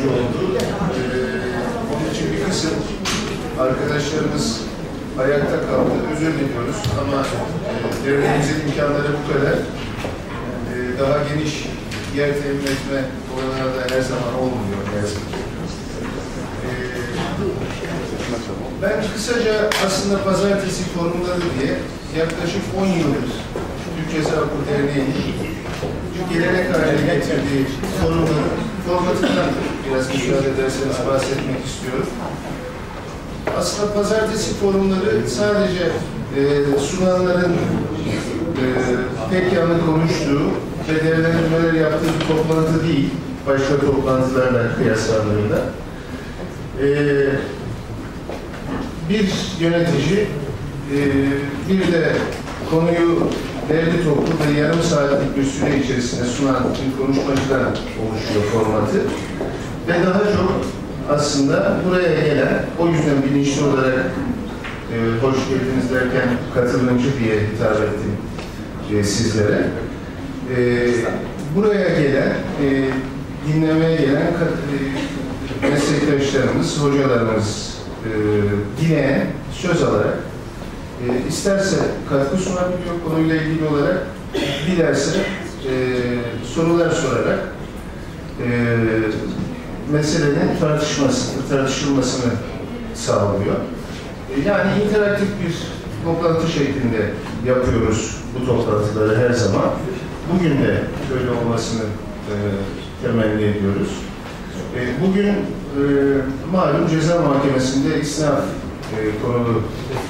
oldu. Onun için bir kısım arkadaşlarımız ayakta kaldı. Özür diliyoruz ama derneğimizin imkanları bu kadar. Daha geniş yer temin etme olanağı da her zaman olmuyor. Ben kısaca aslında pazartesi forumları diye yaklaşık 10 yıldır Türk Ceza Hukuku Derneği'nin gelenek haline getirdiği forumların formatından biraz müsaade ederseniz bahsetmek istiyorum. Aslında pazartesi forumları sadece sunanların pek yanı konuştuğu ve değerlendirmeler yaptığı bir toplantı değil, başka toplantılarla kıyaslandığında. Bir yönetici, bir de konuyu derli toplu ve yarım saatlik bir süre içerisinde sunan bir konuşmacıdan oluşuyor formatı. Ve daha çok aslında buraya gelen, o yüzden bilinçli olarak hoş geldiniz derken katılımcı diye hitap ettim sizlere. Buraya gelen, dinlemeye gelen meslektaşlarımız, hocalarımız dinleyen, söz alarak isterse katkı sunabiliyor konuyla ilgili olarak, dilerse sorular sorarak meselenin tartışılmasını sağlıyor. Yani interaktif bir toplantı şeklinde yapıyoruz bu toplantıları her zaman. Bugün de böyle olmasını temenni ediyoruz. Bugün malum ceza mahkemesinde istinaf konulu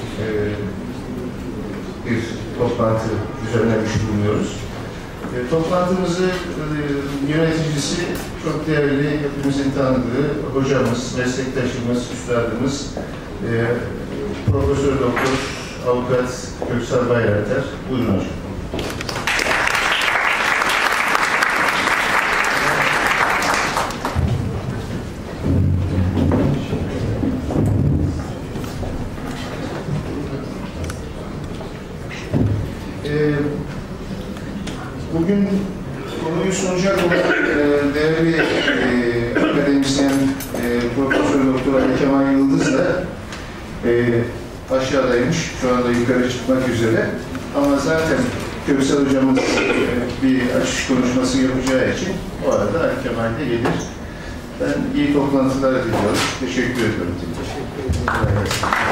bir toplantı düzenlemiş bulunuyoruz. Toplantımızı yöneticisi çok değerli, hepimizin tanıdığı hocamız, meslektaşımız, üstadımız, Profesör Doktor Avukat Köksal Bayraktar. Buyurun hocam. Bugün konuyu sunacak olan değerli akademisyen Profesör Doktor Ali Kemal Yıldız da aşağıdaymış. Şu anda yukarı çıkmak üzere. Ama zaten Köksal hocamız bir açış konuşması yapacağı için o arada Ali Kemal de gelir. Ben iyi toplantılar diliyorum. Teşekkür ediyorum. Teşekkür ederim.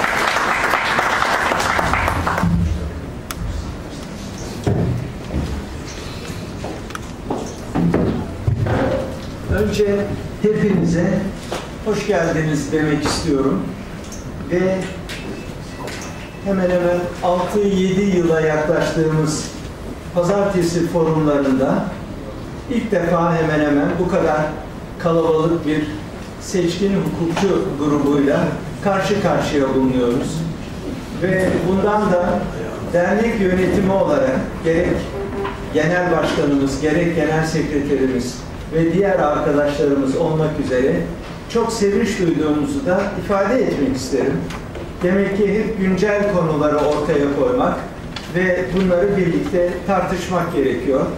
Önce hepinize hoş geldiniz demek istiyorum ve hemen hemen 6-7 yıla yaklaştığımız pazartesi forumlarında ilk defa hemen hemen bu kadar kalabalık bir seçkin hukukçu grubuyla karşı karşıya bulunuyoruz. Ve bundan da dernek yönetimi olarak gerek genel başkanımız, gerek genel sekreterimiz ve diğer arkadaşlarımız olmak üzere çok sevinç duyduğumuzu da ifade etmek isterim. Demek ki hep güncel konuları ortaya koymak ve bunları birlikte tartışmak gerekiyor.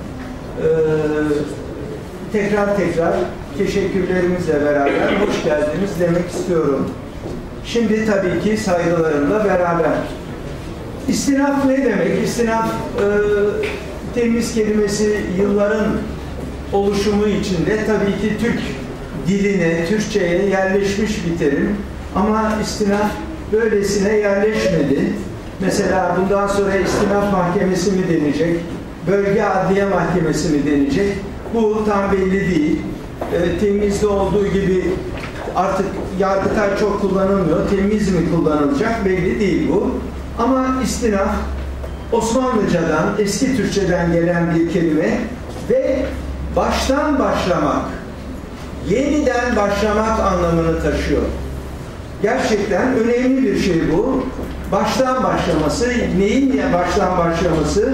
Tekrar teşekkürlerimizle beraber hoş geldiniz demek istiyorum. Şimdi tabii ki saygılarımla beraber. İstinaf ne demek? İstinaf temiz kelimesi yılların oluşumu içinde tabii ki Türk diline, Türkçe'ye yerleşmiş bir terim. Ama istinaf böylesine yerleşmedi. Mesela bundan sonra istinaf mahkemesi mi denecek, bölge adliye mahkemesi mi denecek? Bu tam belli değil. Temizde olduğu gibi artık Yargıtay çok kullanılmıyor. Temiz mi kullanılacak belli değil bu. Ama istinaf Osmanlıcadan, eski Türkçeden gelen bir kelime ve baştan başlamak, yeniden başlamak anlamını taşıyor. Gerçekten önemli bir şey bu. Baştan başlaması, neyin baştan başlaması?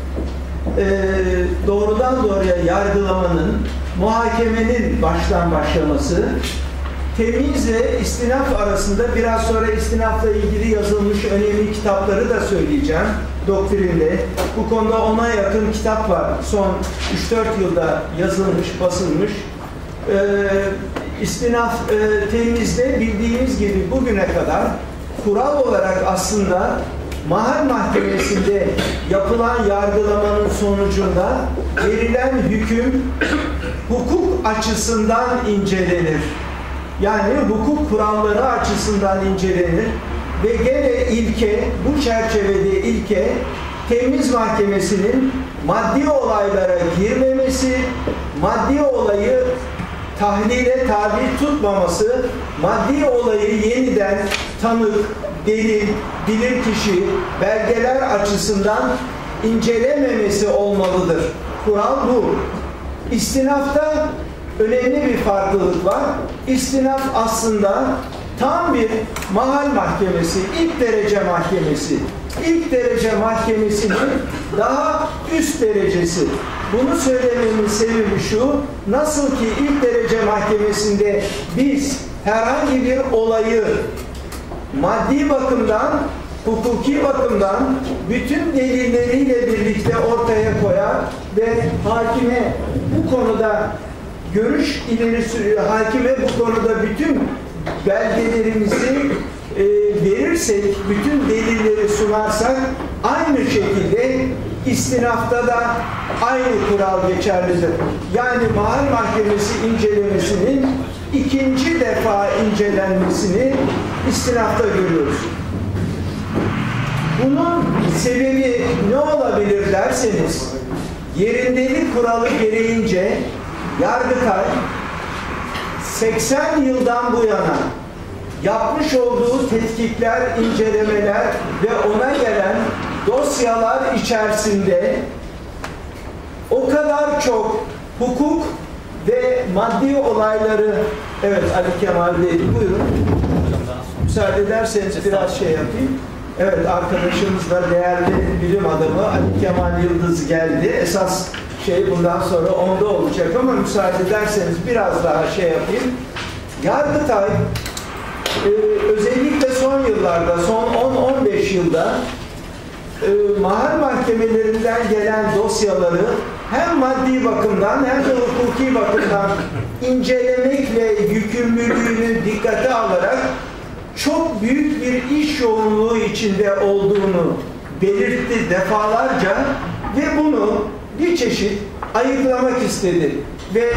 Doğrudan doğruya yargılamanın, muhakemenin baştan başlaması, temizle istinaf arasında biraz sonra istinafla ilgili yazılmış önemli kitapları da söyleyeceğim. Doktrinde. Bu konuda 10'a yakın kitap var. Son 3-4 yılda yazılmış, basılmış. istinaf temizde bildiğimiz gibi bugüne kadar kural olarak aslında mahal mahkemesinde yapılan yargılamanın sonucunda verilen hüküm hukuk açısından incelenir. Yani hukuk kuralları açısından incelenir ve gene ilke, bu çerçevede ilke temiz mahkemesinin maddi olaylara girmemesi, maddi olayı tahlile tabi tutmaması, maddi olayı yeniden tanık, delil, bilirkişi, belgeler açısından incelememesi olmalıdır. Kural bu. İstinafta önemli bir farklılık var. İstinaf aslında tam bir mahal mahkemesi, ilk derece mahkemesi. İlk derece mahkemesinin daha üst derecesi. Bunu söylememin sebebi şu, nasıl ki ilk derece mahkemesinde biz herhangi bir olayı maddi bakımdan, hukuki bakımdan bütün delilleriyle birlikte ortaya koyar ve hakime bu konuda görüş ileri sürüyor. Hakime bu konuda bütün belgelerimizi verirsek, bütün delilleri sunarsak aynı şekilde istinafta da aynı kural geçerlidir. Yani mahal mahkemesi incelemesinin ikinci defa incelenmesini istinafta görüyoruz. Bunun sebebi ne olabilir derseniz, yerindelik kuralı gereğince Yargıtay 80 yıldan bu yana yapmış olduğu tetkikler, incelemeler ve ona gelen dosyalar içerisinde o kadar çok hukuk ve maddi olayları, evet Ali Kemal Bey buyurun, müsaade ederseniz biraz şey yapayım. Evet, arkadaşımız da değerli bilim adamı Ali Kemal Yıldız geldi. Esas şey bundan sonra onda olacak ama müsaade ederseniz biraz daha şey yapayım. Yargıtay özellikle son yıllarda, son 10-15 yılda mahal mahkemelerinden gelen dosyaları hem maddi bakımdan hem de hukuki bakımdan incelemekle yükümlülüğünü dikkate alarak çok büyük bir iş yoğunluğu içinde olduğunu belirtti defalarca ve bunu bir çeşit ayıklamak istedi ve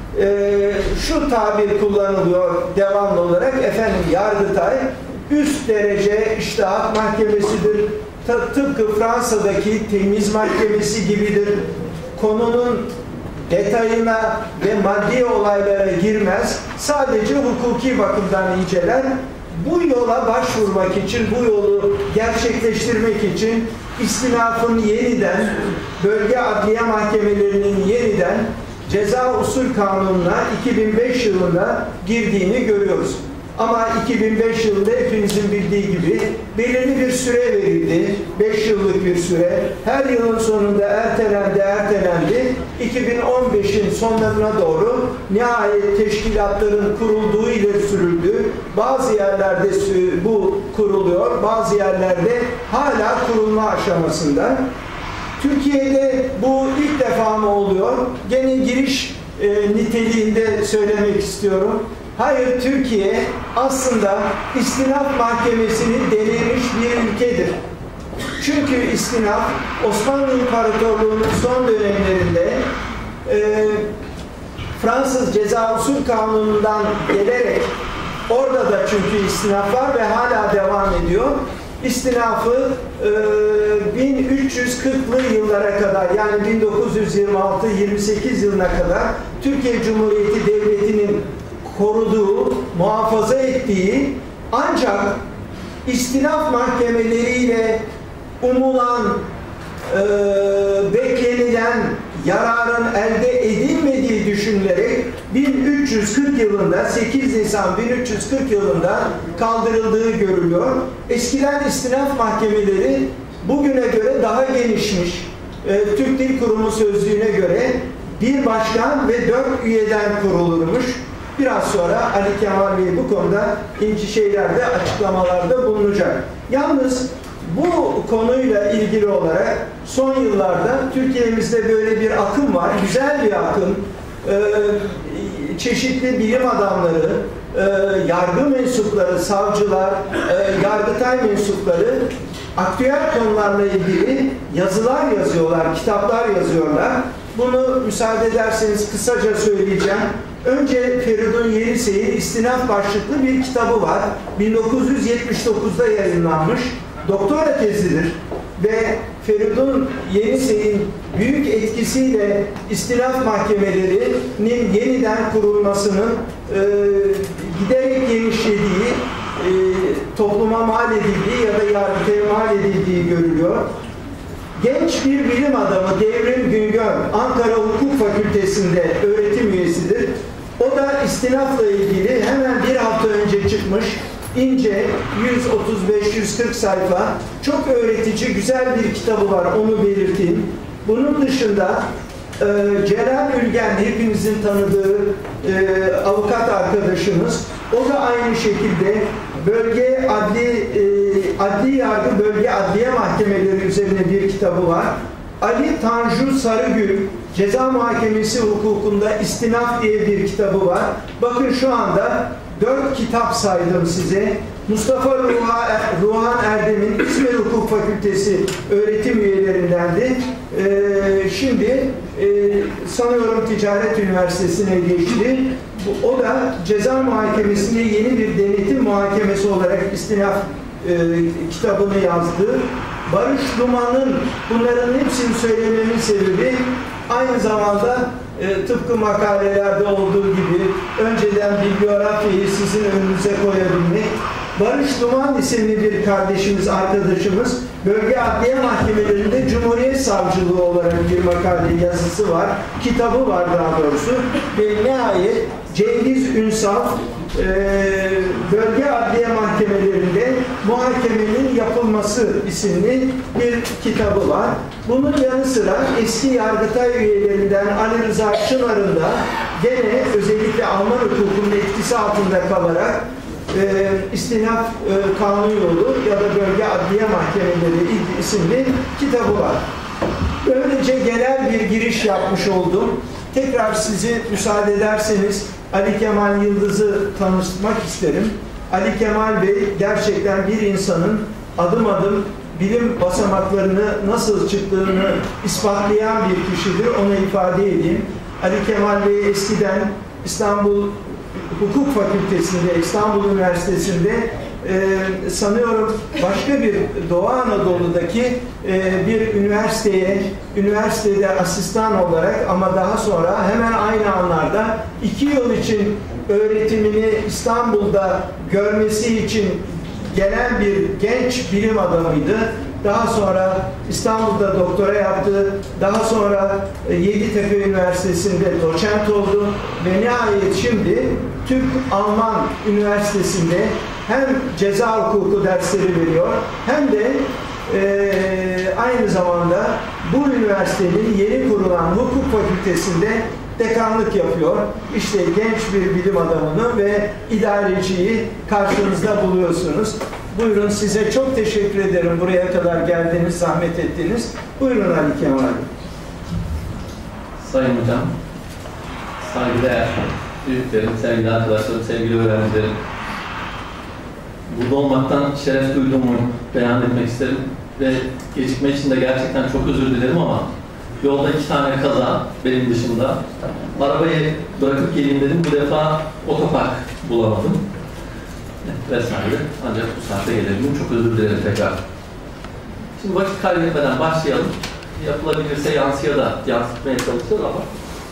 şu tabir kullanılıyor devamlı olarak, efendim Yargıtay üst derece iştahat mahkemesidir, tıpkı Fransa'daki temiz mahkemesi gibidir, konunun detayına ve maddi olaylara girmez, sadece hukuki bakımdan inceler. Bu yola başvurmak için, bu yolu gerçekleştirmek için istinafın yeniden, bölge adliye mahkemelerinin yeniden Ceza Usul Kanunu'na 2005 yılında girdiğini görüyoruz. Ama 2005 yılında hepimizin bildiği gibi belirli bir süre verildi. 5 yıllık bir süre. Her yılın sonunda ertelendi. 2015'in sonlarına doğru nihayet teşkilatların kurulduğu ileri sürüldü. Bazı yerlerde bu kuruluyor, bazı yerlerde hala kurulma aşamasında. Türkiye'de bu ilk defa mı oluyor? Gene giriş niteliğinde söylemek istiyorum. Hayır, Türkiye aslında istinaf mahkemesini denemiş bir ülkedir. Çünkü istinaf Osmanlı İmparatorluğu'nun son dönemlerinde Fransız Ceza Usul Kanunu'ndan gelerek, orada da çünkü istinaf var ve hala devam ediyor. İstinafı 1340'lı yıllara kadar, yani 1926-28 yılına kadar Türkiye Cumhuriyeti Devleti'nin koruduğu, muhafaza ettiği, ancak istinaf mahkemeleriyle umulan, beklenilen yararın elde edilmediği düşünülerek 1340 yılında, 8 Nisan 1340 yılında kaldırıldığı görülüyor. Eskiden istinaf mahkemeleri bugüne göre daha genişmiş. Türk Dil Kurumu sözlüğüne göre bir başkan ve 4 üyeden kurulurmuş. Biraz sonra Ali Kemal Bey bu konuda şeylerde, açıklamalarda bulunacak. Yalnız bu konuyla ilgili olarak son yıllarda Türkiye'mizde böyle bir akım var. Güzel bir akım. çeşitli bilim adamları, yargı mensupları, savcılar, Yargıtay mensupları aktüel konularla ilgili yazılar yazıyorlar, kitaplar yazıyorlar. Bunu müsaade ederseniz kısaca söyleyeceğim. Önce Feridun Yenisey'in İstinaf başlıklı bir kitabı var. 1979'da yayınlanmış. Doktora tezidir. Ve Feridun Yenisey'in büyük etkisiyle istinaf mahkemelerinin yeniden kurulmasının giderek genişlediği, topluma mal edildiği ya da yargıtaya mal edildiği görülüyor. Genç bir bilim adamı Devrim Güngör, Ankara Hukuk Fakültesi'nde öğretim üyesidir. O da istinafla ilgili hemen bir hafta önce çıkmış, ince, 135-140 sayfa, çok öğretici, güzel bir kitabı var, onu belirteyim. Bunun dışında Celal Ülgen, hepinizin tanıdığı avukat arkadaşımız, o da aynı şekilde bölge adli yargı bölge adliye mahkemeleri üzerine bir kitabı var. Ali Tanju Sarıgül, Ceza Muhakemesi Hukukunda İstinaf diye bir kitabı var. Bakın şu anda 4 kitap saydım size. Mustafa Ruhan Erdem'in İzmir Hukuk Fakültesi öğretim üyelerindendi. Şimdi sanıyorum Ticaret Üniversitesi'ne geçti. O da ceza muhakemesinde yeni bir denetim muhakemesi olarak istinaf kitabını yazdı. Barış Duman'ın, bunların hepsini söylememin sebebi aynı zamanda tıpkı makalelerde olduğu gibi önceden bibliografyayı sizin önünüze koyabilmek. Barış Duman isimli bir kardeşimiz, arkadaşımız bölge adliye mahkemelerinde Cumhuriyet Savcılığı olarak bir makale yazısı var, kitabı var daha doğrusu. Ve nihayet Cengiz Ünsal bölge adliye mahkemelerinde muhakemenin yapılması isimli bir kitabı var. Bunun yanı sıra eski Yargıtay üyelerinden Ali Rıza Çınar'ın da gene özellikle Alman hukukunun etkisi altında kalarak İstinaf Kanun Yolu ya da Bölge Adliye Mahkemeleri isimli kitabı var. Böylece genel bir giriş yapmış oldum. Tekrar sizi müsaade ederseniz Ali Kemal Yıldız'ı tanıtmak isterim. Ali Kemal Bey gerçekten bir insanın adım adım bilim basamaklarını nasıl çıktığını ispatlayan bir kişidir. Onu ifade edeyim. Ali Kemal Bey eskiden İstanbul Hukuk Fakültesi'nde, İstanbul Üniversitesi'nde sanıyorum başka bir Doğu Anadolu'daki bir üniversitede asistan olarak ama daha sonra hemen aynı anlarda 2 yıl için öğretimini İstanbul'da görmesi için gelen bir genç bilim adamıydı. Daha sonra İstanbul'da doktora yaptı. Daha sonra Yeditepe Üniversitesi'nde doçent oldu. Ve nihayet şimdi Türk-Alman Üniversitesi'nde hem ceza hukuku dersleri veriyor hem de aynı zamanda bu üniversitenin yeni kurulan hukuk fakültesinde dekanlık yapıyor. İşte genç bir bilim adamını ve idareciyi karşınızda buluyorsunuz. Buyurun, size çok teşekkür ederim. Buraya kadar geldiniz, zahmet ettiniz. Buyurun Ali Kemal. Sayın Hocam, saygıdeğer büyüklerim, sevgili arkadaşlarım, sevgili öğrencilerim. Burada olmaktan şeref duyduğumu beyan etmek isterim. Ve gecikme için de gerçekten çok özür dilerim ama yolda 2 tane kaza benim dışında. Arabayı bırakıp geleyim dedim. Bu defa otopark bulamadım. Vesaire. Ancak bu saatte gelebilirim. Çok özür dilerim tekrar. Şimdi vakit kaybetmeden başlayalım. Yapılabilirse yansıya da yansıtmaya çalışacağız ama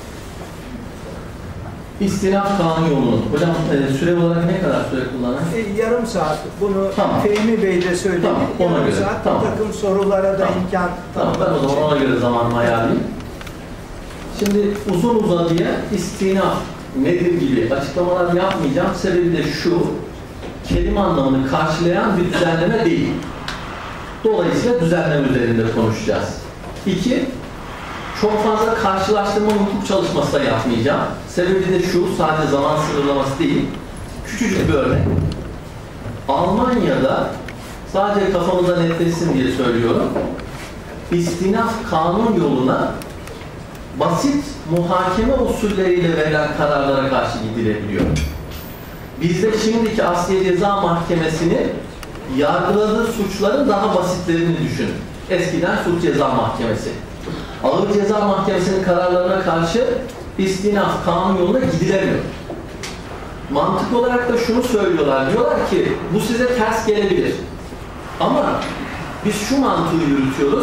İstinaf Kanun Yolu'nun. Hocam süre olarak ne kadar süre kullanır? Yarım saat. Bunu tamam. Fehmi Bey de söyledi. Tamam, ona yarım göre. saat. Tamam. Bir takım sorulara da tamam. imkan. Tamam, ben o zaman ona göre zamanımı ayarlayayım. Şimdi uzun uzadıya istinaf nedir gibi açıklamalar yapmayacağım. Sebebi de şu, kelime anlamını karşılayan bir düzenleme değil. Dolayısıyla düzenleme üzerinde konuşacağız. 2, çok fazla karşılaştırma hukuk çalışması da yapmayacağım. Sebebi de şu, sadece zaman sınırlaması değil, küçücük bir örnek. Almanya'da, sadece kafamıza netleşsin diye söylüyorum, istinaf kanun yoluna basit muhakeme usulleriyle verilen kararlara karşı gidilebiliyor. Bizde şimdiki Asliye Ceza Mahkemesi'nin yargıladığı suçların daha basitlerini düşünün. Eskiden Suç Ceza Mahkemesi. Ağır Ceza Mahkemesi'nin kararlarına karşı istinaf kanun yoluna gidilemiyor. Mantık olarak da şunu söylüyorlar. Diyorlar ki bu size ters gelebilir. Ama biz şu mantığı yürütüyoruz.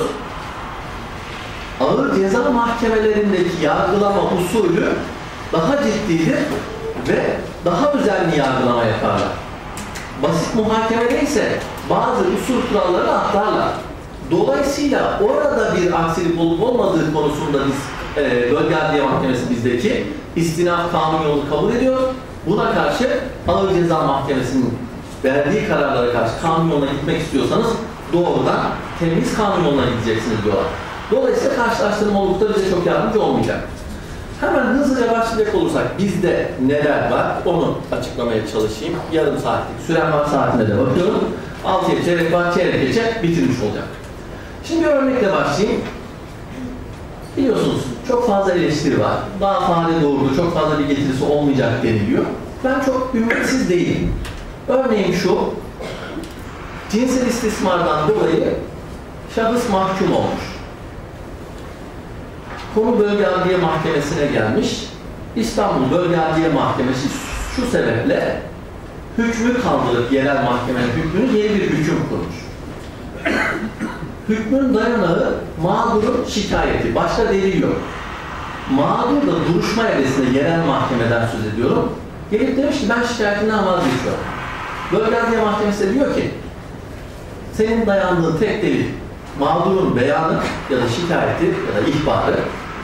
Ağır ceza mahkemelerindeki yargılama usulü daha ciddidir ve daha özenli yargılama yaparlar. Basit muhakemede ise bazı usul kuralları atlarlar. Dolayısıyla orada bir aksilik olup olmadığı konusunda biz Bölge Adliye Mahkemesi bizdeki istinaf kanun yolunu kabul ediyor. Buna karşı Ağır Ceza Mahkemesi'nin verdiği kararlara karşı kanun yoluna gitmek istiyorsanız doğrudan temiz kanun yoluna gideceksiniz diyorlar. Dolayısıyla karşılaştırma oldukça bize çok yardımcı olmayacak. Hemen hızlıca başlayacak olursak bizde neler var onu açıklamaya çalışayım. Yarım saatlik süren var, saatine de bakıyorum. 6'ya çeyrek var, çeyrek geçe bitirmiş olacak. Şimdi bir örnekle başlayayım. Biliyorsunuz çok fazla eleştiri var. Daha fare doğurdu, çok fazla bir getirisi olmayacak deniliyor. Ben çok ümitsiz değilim. Örneğin şu, cinsel istismardan dolayı şahıs mahkum olmuş. Konu Bölge Adliye Mahkemesi'ne gelmiş. İstanbul Bölge Adliye Mahkemesi şu sebeple hükmü kaldırıp yerel mahkemenin hükmünü yeni bir hüküm kurmuş. Hükmün dayanağı mağdurun şikayeti. Başka delil yok. Mağdur da duruşma evresinde yerel mahkemeden söz ediyorum. Gelip demiş ki ben şikayetimden vazgeçiyorum. Bölge Adliye Mahkemesi de diyor ki senin dayandığın tek delil mağdurun beyanı ya da şikayeti ya da ihbarı.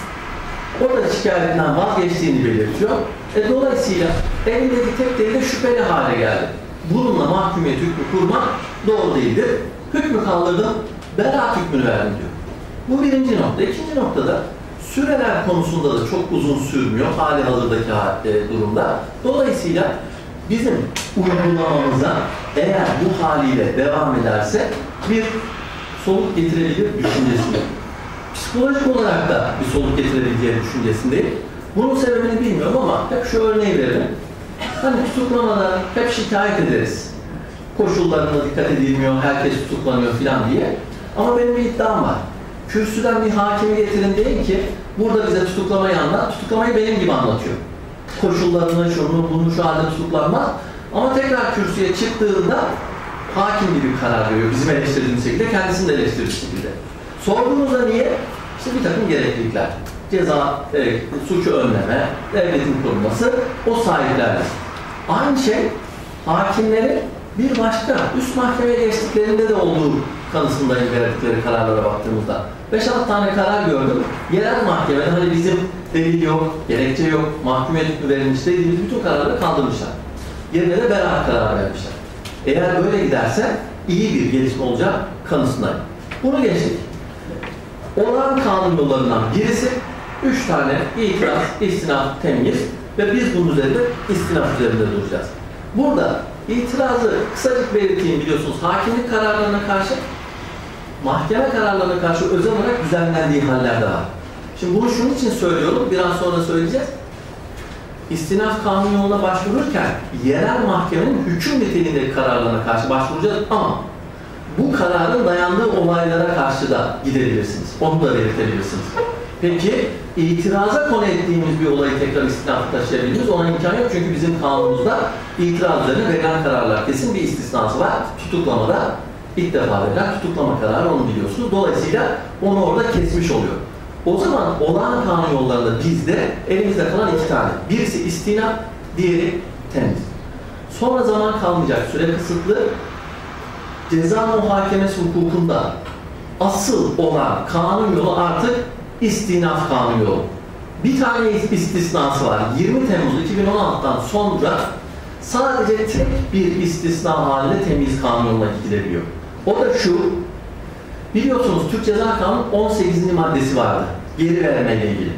O da şikayetinden vazgeçtiğini belirtiyor. Dolayısıyla elindeki tek delil de şüpheli hale geldi. Bununla mahkumiyet hükmü kurmak doğru değildir. Hükmü kaldırdım, beraat hükmünü verdim diyor. Bu birinci nokta. İkinci noktada süreler konusunda da çok uzun sürmüyor hali hazırdaki durumda. Dolayısıyla bizim uygulamamıza eğer bu haliyle devam ederse bir soluk getirebilir düşüncesindeyim. Psikolojik olarak da bir soluk getirebileceği düşüncesindeyim. Bunun sebebini bilmiyorum ama hep şu örneği verelim. Hani tutuklamada hep şikayet ederiz. Koşullarına dikkat edilmiyor, herkes tutuklanıyor filan diye. Ama benim bir iddiam var. Kürsüden bir hakimi getirin deyin ki burada bize tutuklamayı anlat. Tutuklamayı benim gibi anlatıyor. Koşullarını, şunu, bunu şu halde tutuklanmaz. Ama tekrar kürsüye çıktığında hakim gibi karar veriyor. Bizim eleştirdiğimiz şekilde, kendisini de eleştirdiği şekilde. Sorduğunuzda niye? İşte bir takım gereklilikler. Ceza, suçu önleme, devletin kurulması, o sahiplerle. Aynı şey hakimlerin bir başka üst mahkemeye geçtiklerinde de olduğu kanısındayım verdikleri kararlara baktığımızda. 5-6 tane karar gördüm. Yerel mahkemede hani bizim delil yok, gerekçe yok, mahkumiyet hükmü verilmiş dediğimiz bütün kararları kaldırmışlar. Yerine de beraat kararı vermişler. Eğer böyle giderse iyi bir gelişme olacak kanısındayım. Bunu geçtik. Olağan kanun yollarından birisi 3 tane itiraz, istinaf, temyiz ve biz bunun üzerinde istinaf üzerinde duracağız. Burada itirazı kısacık belirteyim, biliyorsunuz hakimlik kararlarına karşı, mahkeme kararlarına karşı özel olarak düzenlendiği haller de var. Şimdi bunu şunun için söylüyorum, biraz sonra söyleyeceğiz. İstinaf kanun yoluna başvururken yerel mahkemenin hüküm niteliğindeki kararlarına karşı başvuracağız ama bu kararın dayandığı olaylara karşı da gidebilirsiniz. Onu da belirtebilirsiniz. Peki itiraza konu ettiğimiz bir olayı tekrar istinafa taşıyabiliriz. Ona imkan yok çünkü bizim kanunumuzda itirazlarına verilen kararlar kesin bir istisnası var. Tutuklamada ilk defa verilen tutuklama kararı, onu biliyorsunuz. Dolayısıyla onu orada kesmiş oluyor. O zaman olağan kanun yollarında bizde elimizde kalan 2 tane. Birisi istinaf, diğeri temiz. Sonra zaman kalmayacak, süre kısıtlı. Ceza muhakemesi hukukunda asıl olan kanun yolu artık istinaf kanun yolu. Bir tane istisnası var. 20 Temmuz 2016'dan sonra sadece tek bir istisna halinde temiz kanun yoluna gidilebiliyor. O da şu, biliyorsunuz Türk Ceza Kanunu 18. maddesi vardı. Geri vermeyle ilgili.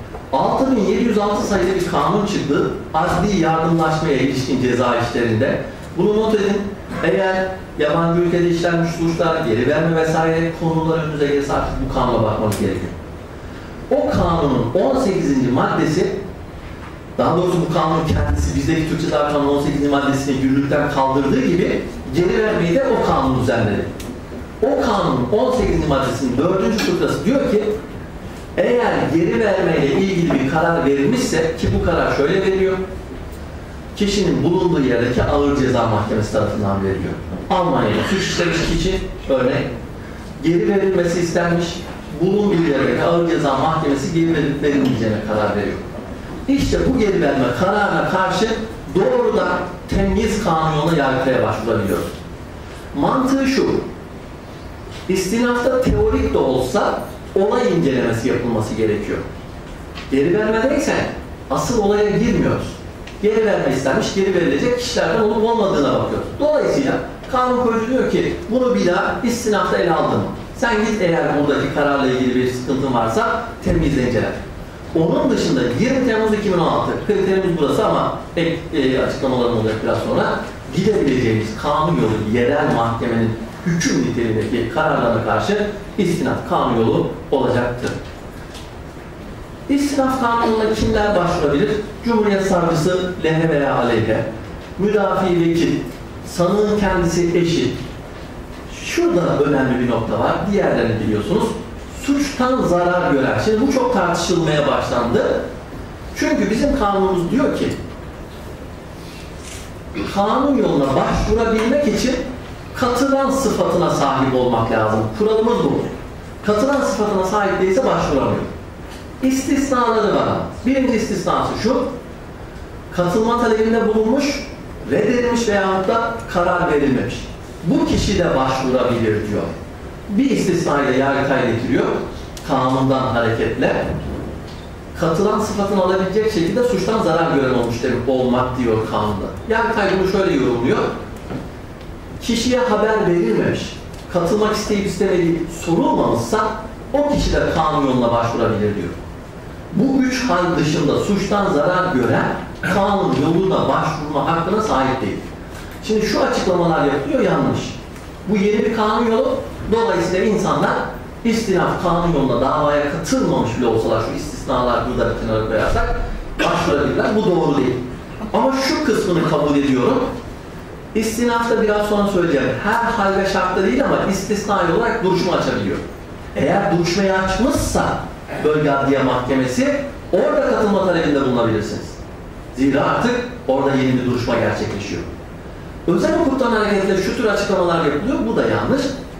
6706 sayılı bir kanun çıktı. Adli yardımlaşmaya ilişkin ceza işlerinde. Bunu not edin. Eğer yabancı ülkede işlenmiş suçlar, geri verme vesaire konular önünüze gelirse artık bu kanuna bakmanız gerekiyor. o kanunun 18. maddesi, daha doğrusu bu kanunun kendisi bizdeki Türkçe Ceza Kanunu 18. maddesini yürürlükten kaldırdığı gibi geri vermeyi de o kanun düzenledi. O kanunun 18. maddesinin 4. fıkrası diyor ki, eğer geri vermeyle ilgili bir karar verilmişse, ki bu karar şöyle veriliyor, kişinin bulunduğu yerdeki ağır ceza mahkemesi tarafından veriliyor. Almanya'da suç işlemiş kişi, örnek, geri verilmesi istenmiş, bulunduğu yerdeki ağır ceza mahkemesi geri verilip verilmeyeceğine karar veriyor. İşte bu geri verme kararına karşı doğrudan temyiz kanununa yargıtaya başvurabiliyoruz. Mantığı şu, istinafta teorik de olsa olay incelemesi yapılması gerekiyor. Geri vermedeysen asıl olaya girmiyoruz. Geri verme istenmiş, geri verilecek kişilerden olup olmadığına bakıyoruz. Dolayısıyla kanun koyucu diyor ki bunu bir daha istinafta ele aldın mı? Sen git, eğer buradaki kararla ilgili bir sıkıntın varsa temizle inceler. Onun dışında 20 Temmuz 2016 kriterimiz burası ama açıklamalarım olacak biraz sonra, gidebileceğimiz kanun yolu yerel mahkemenin hüküm niteliğindeki kararlarına karşı istinaf kanun yolu olacaktır. İstinaf kanununa kimler başvurabilir? Cumhuriyet Savcısı lehine veya aleyhe, müdafi vekil, sanığın kendisi eşi. Şurada önemli bir nokta var, diğerlerini biliyorsunuz. Suçtan zarar gören. Şimdi bu çok tartışılmaya başlandı. Çünkü bizim kanunumuz diyor ki, kanun yoluna başvurabilmek için katılan sıfatına sahip olmak lazım. Kuralımız bu. Katılan sıfatına sahip değilse başvuramıyor. İstisnaları var. Birinci istisnası şu, katılma talebinde bulunmuş, reddedilmiş veyahut da karar verilmemiş. Bu kişi de başvurabilir diyor. Bir istisnayla Yargıtay getiriyor, kanundan hareketle. Katılan sıfatını alabilecek şekilde suçtan zarar gören olmuş demek olmak diyor kanunda. Yargıtay bunu şöyle yorumluyor. Kişiye haber verilmemiş, katılmak isteyip istemediği sorulmamışsa o kişi de kanun yoluna başvurabilir diyor. Bu üç hal dışında suçtan zarar gören kanun yoluna başvurma hakkına sahip değil. Şimdi şu açıklamalar yapılıyor, yanlış. Bu yeni bir kanun yolu, dolayısıyla insanlar istinaf kanun yoluna davaya katılmamış bile olsalar, şu istisnalar burada bir kenara koyarsak başvurabilirler. Bu doğru değil. Ama şu kısmını kabul ediyorum. İstinafta biraz sonra söyleyeceğim. Her hal ve şartta değil ama istisnai olarak duruşma açabiliyor. Eğer duruşmayı açmışsa Bölge Adliye Mahkemesi, orada katılma talebinde bulunabilirsiniz. Zira artık orada yeni bir duruşma gerçekleşiyor. Özel hukuktan hareketle şu tür açıklamalar yapılıyor. Bu da yanlış.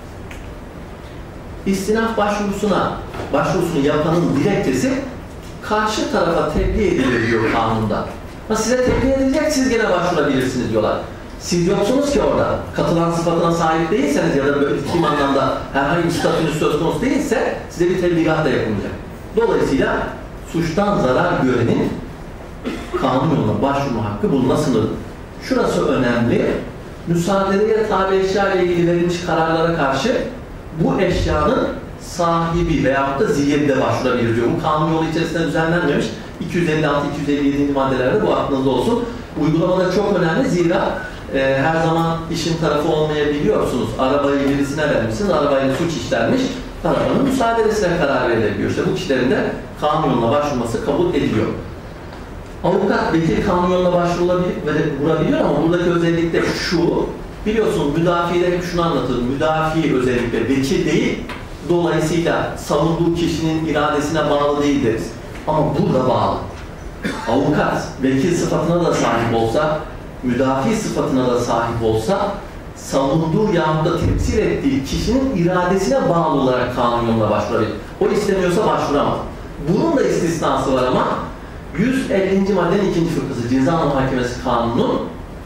İstinaf başvurusunu yapanın dilekçesi karşı tarafa tebliğ edilir diyor kanunda. Size tebliğ edilecek, siz gene başvurabilirsiniz diyorlar. Siz yoksunuz ki orada. Katılan sıfatına sahip değilseniz ya da böyle kim anlamda herhangi bir statünüz söz konusu değilse size bir tebligat da yapılacak. Dolayısıyla suçtan zarar görenin kanun yoluna başvurma hakkı bununla sınırlı. Şurası önemli. Müsaadeye tabi eşya ile ilgili verilmiş kararlara karşı bu eşyanın sahibi veyahut da zilyeti de başvurabilir diyor. Bu kanun yolu içerisinde düzenlenmemiş. 256-257. maddelerde bu aklınızda olsun. Uygulamada çok önemli, zira her zaman işin tarafı olmayabiliyorsunuz. Arabayı birisine vermişsiniz, arabayla suç işlenmiş, arabanın müsaadesine karar verilebiliyor. İşte bu kişilerin de kanun yoluna başvurması kabul ediliyor. Avukat, vekil kanun yoluna başvurabiliyor ama buradaki özellikle şu, biliyorsunuz müdafiide hep şunu anlatır, müdafi özellikle vekil değil, dolayısıyla savunduğu kişinin iradesine bağlı değil deriz. Ama burada bağlı. Avukat, vekil sıfatına da sahip olsa, müdafi sıfatına da sahip olsa, savunduğu yahut da temsil ettiği kişinin iradesine bağlı olarak kanun yoluna başvurabilir. O istemiyorsa başvuramaz. Bunun da istisnası var ama 150. maddenin 2. fıkrası Ceza Muhakemesi Kanunu'nun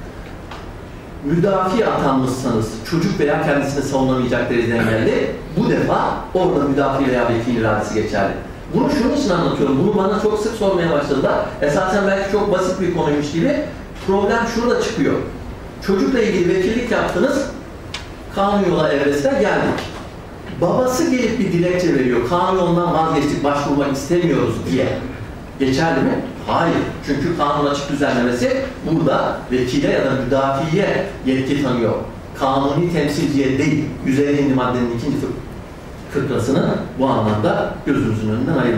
müdafi atanmışsanız çocuk veya kendisini savunamayacak derecede engelli, bu defa orada müdafi veya vekil iradesi geçerli. Bunu şunun için anlatıyorum. Bunu bana çok sık sormaya başladılar. Esasen belki çok basit bir konuymuş gibi. Problem şurada çıkıyor. Çocukla ilgili vekillik yaptınız, kanun yola evresine geldik. Babası gelip bir dilekçe veriyor. Kanun yolundan vazgeçtik, başvurmak istemiyoruz diye. Geçerli mi? Hayır. Çünkü kanun açık düzenlemesi burada vekile ya da müdafiye yetki tanıyor. Kanuni temsilciye değil. 150. maddenin 2. fıkrasını bu anlamda gözümüzün önünden ayırmayalım.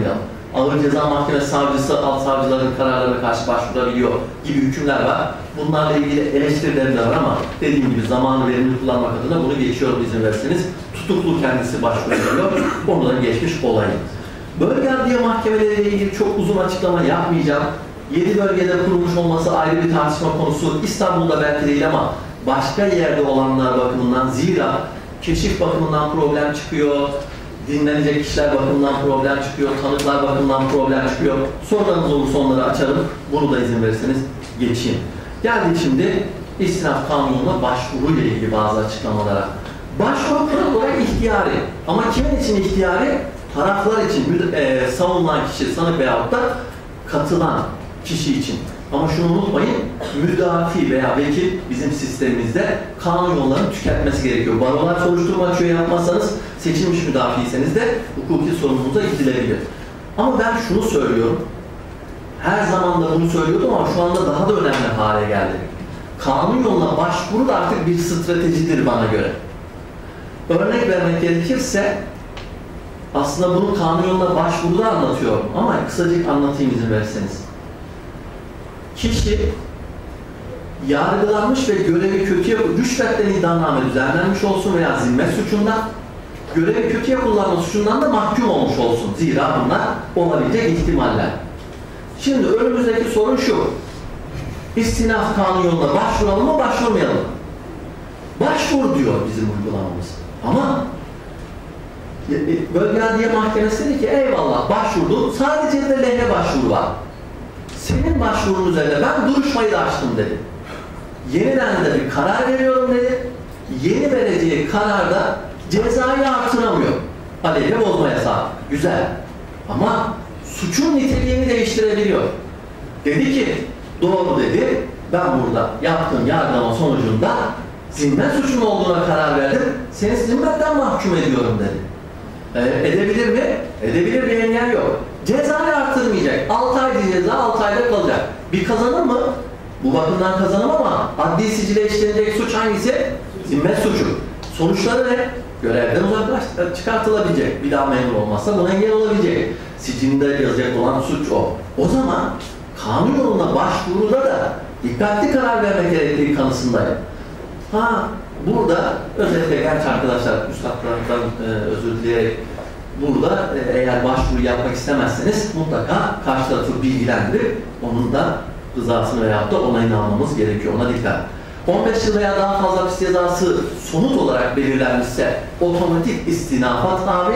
Ağır Ceza Mahkemesi savcısı alt savcıların kararlarına karşı başvurabiliyor gibi hükümler var. Bunlarla ilgili eleştirilerim de var ama dediğim gibi zamanı verimli kullanmak adına bunu geçiyorum izin verirseniz. Tutuklu kendisi başvuruyor. Onu da geçmiş olayım. Bölge adliye mahkemeleriyle ilgili çok uzun açıklama yapmayacağım. 7 bölgede kurulmuş olması ayrı bir tartışma konusu. İstanbul'da belki değil ama başka yerde olanlar bakımından, zira keşif bakımından problem çıkıyor, dinlenecek kişiler bakımından problem çıkıyor, tanıklar bakımından problem çıkıyor. Sorularınız olursa onları açalım. Bunu da izin verirseniz geçeyim. Geldik şimdi istinaf kanununa başvuru ile ilgili bazı açıklamalara. Başvuru kural olarak ihtiyari. Ama kimin için ihtiyari? Taraflar için, savunulan kişi, sanık veyahut da katılan kişi için. Ama şunu unutmayın, müdafi veya vekil bizim sistemimizde kanun yollarını tüketmesi gerekiyor. Barolar soruşturma açıyor, yapmazsanız seçilmiş müdafiyseniz de hukuki sorumluluğunuza gidilebilir. Ama ben şunu söylüyorum, her zaman da bunu söylüyordum ama şu anda daha da önemli hale geldi. Kanun yoluna başvuru da artık bir stratejidir bana göre. Örnek vermek gerekirse, aslında bunu kanun yoluna başvuruda anlatıyorum ama kısacık anlatayım izin verirseniz. Kişi yargılanmış ve görevi kötüye, rüşvetten iddianame düzenlenmiş olsun veya zimmet suçundan, görevi kötüye kullanma suçundan da mahkum olmuş olsun. Zira bunlar olabilecek ihtimaller. Şimdi önümüzdeki sorun şu. İstinaf kanun yoluna başvuralım mı, başvurmayalım mı? Başvur diyor bizim uygulamamız. Ama Bölge Adliye Mahkemesi dedi ki eyvallah başvurdum, sadece de lehine başvuru var. Senin başvurun üzerine ben duruşmayı da açtım dedi. Yeniden de bir karar veriyorum dedi. Yeni vereceği kararda cezayı artıramıyor. Aleyhine bozma yasağı. Güzel. Ama suçun niteliğini değiştirebiliyor. Dedi ki doğru dedi. Ben burada yaptığım yargılama sonucunda zimmet suçun olduğuna karar verdim. Seni zimmetten mahkum ediyorum dedi. Edebilir mi? Edebilir, bir engel yok. Cezayı artırmayacak. 6 ay ceza, 6 ayda kalacak. Bir kazanır mı? Bu bakımdan kazanım ama adli sicile işlenecek suç hangisi? Zimmet suçu. Sonuçları ne? Görevden çıkartılabilecek. Bir daha memur olmazsa buna engel olabilecek. Sicilinde yazacak olan suç o. O zaman kanun yoluna başvuruda da dikkatli karar vermek gerektiği kanısındayım. Burada özellikle genç arkadaşlar, üstadlarımdan özür dileyerek burada eğer başvuru yapmak istemezseniz mutlaka karşı tarafı bilgilendirip onun da rızasını veyahut da onayını almamız gerekiyor. Ona dikkat. 15 yıl veya daha fazla hapis cezası somut olarak belirlenmişse otomatik istinafa tabi.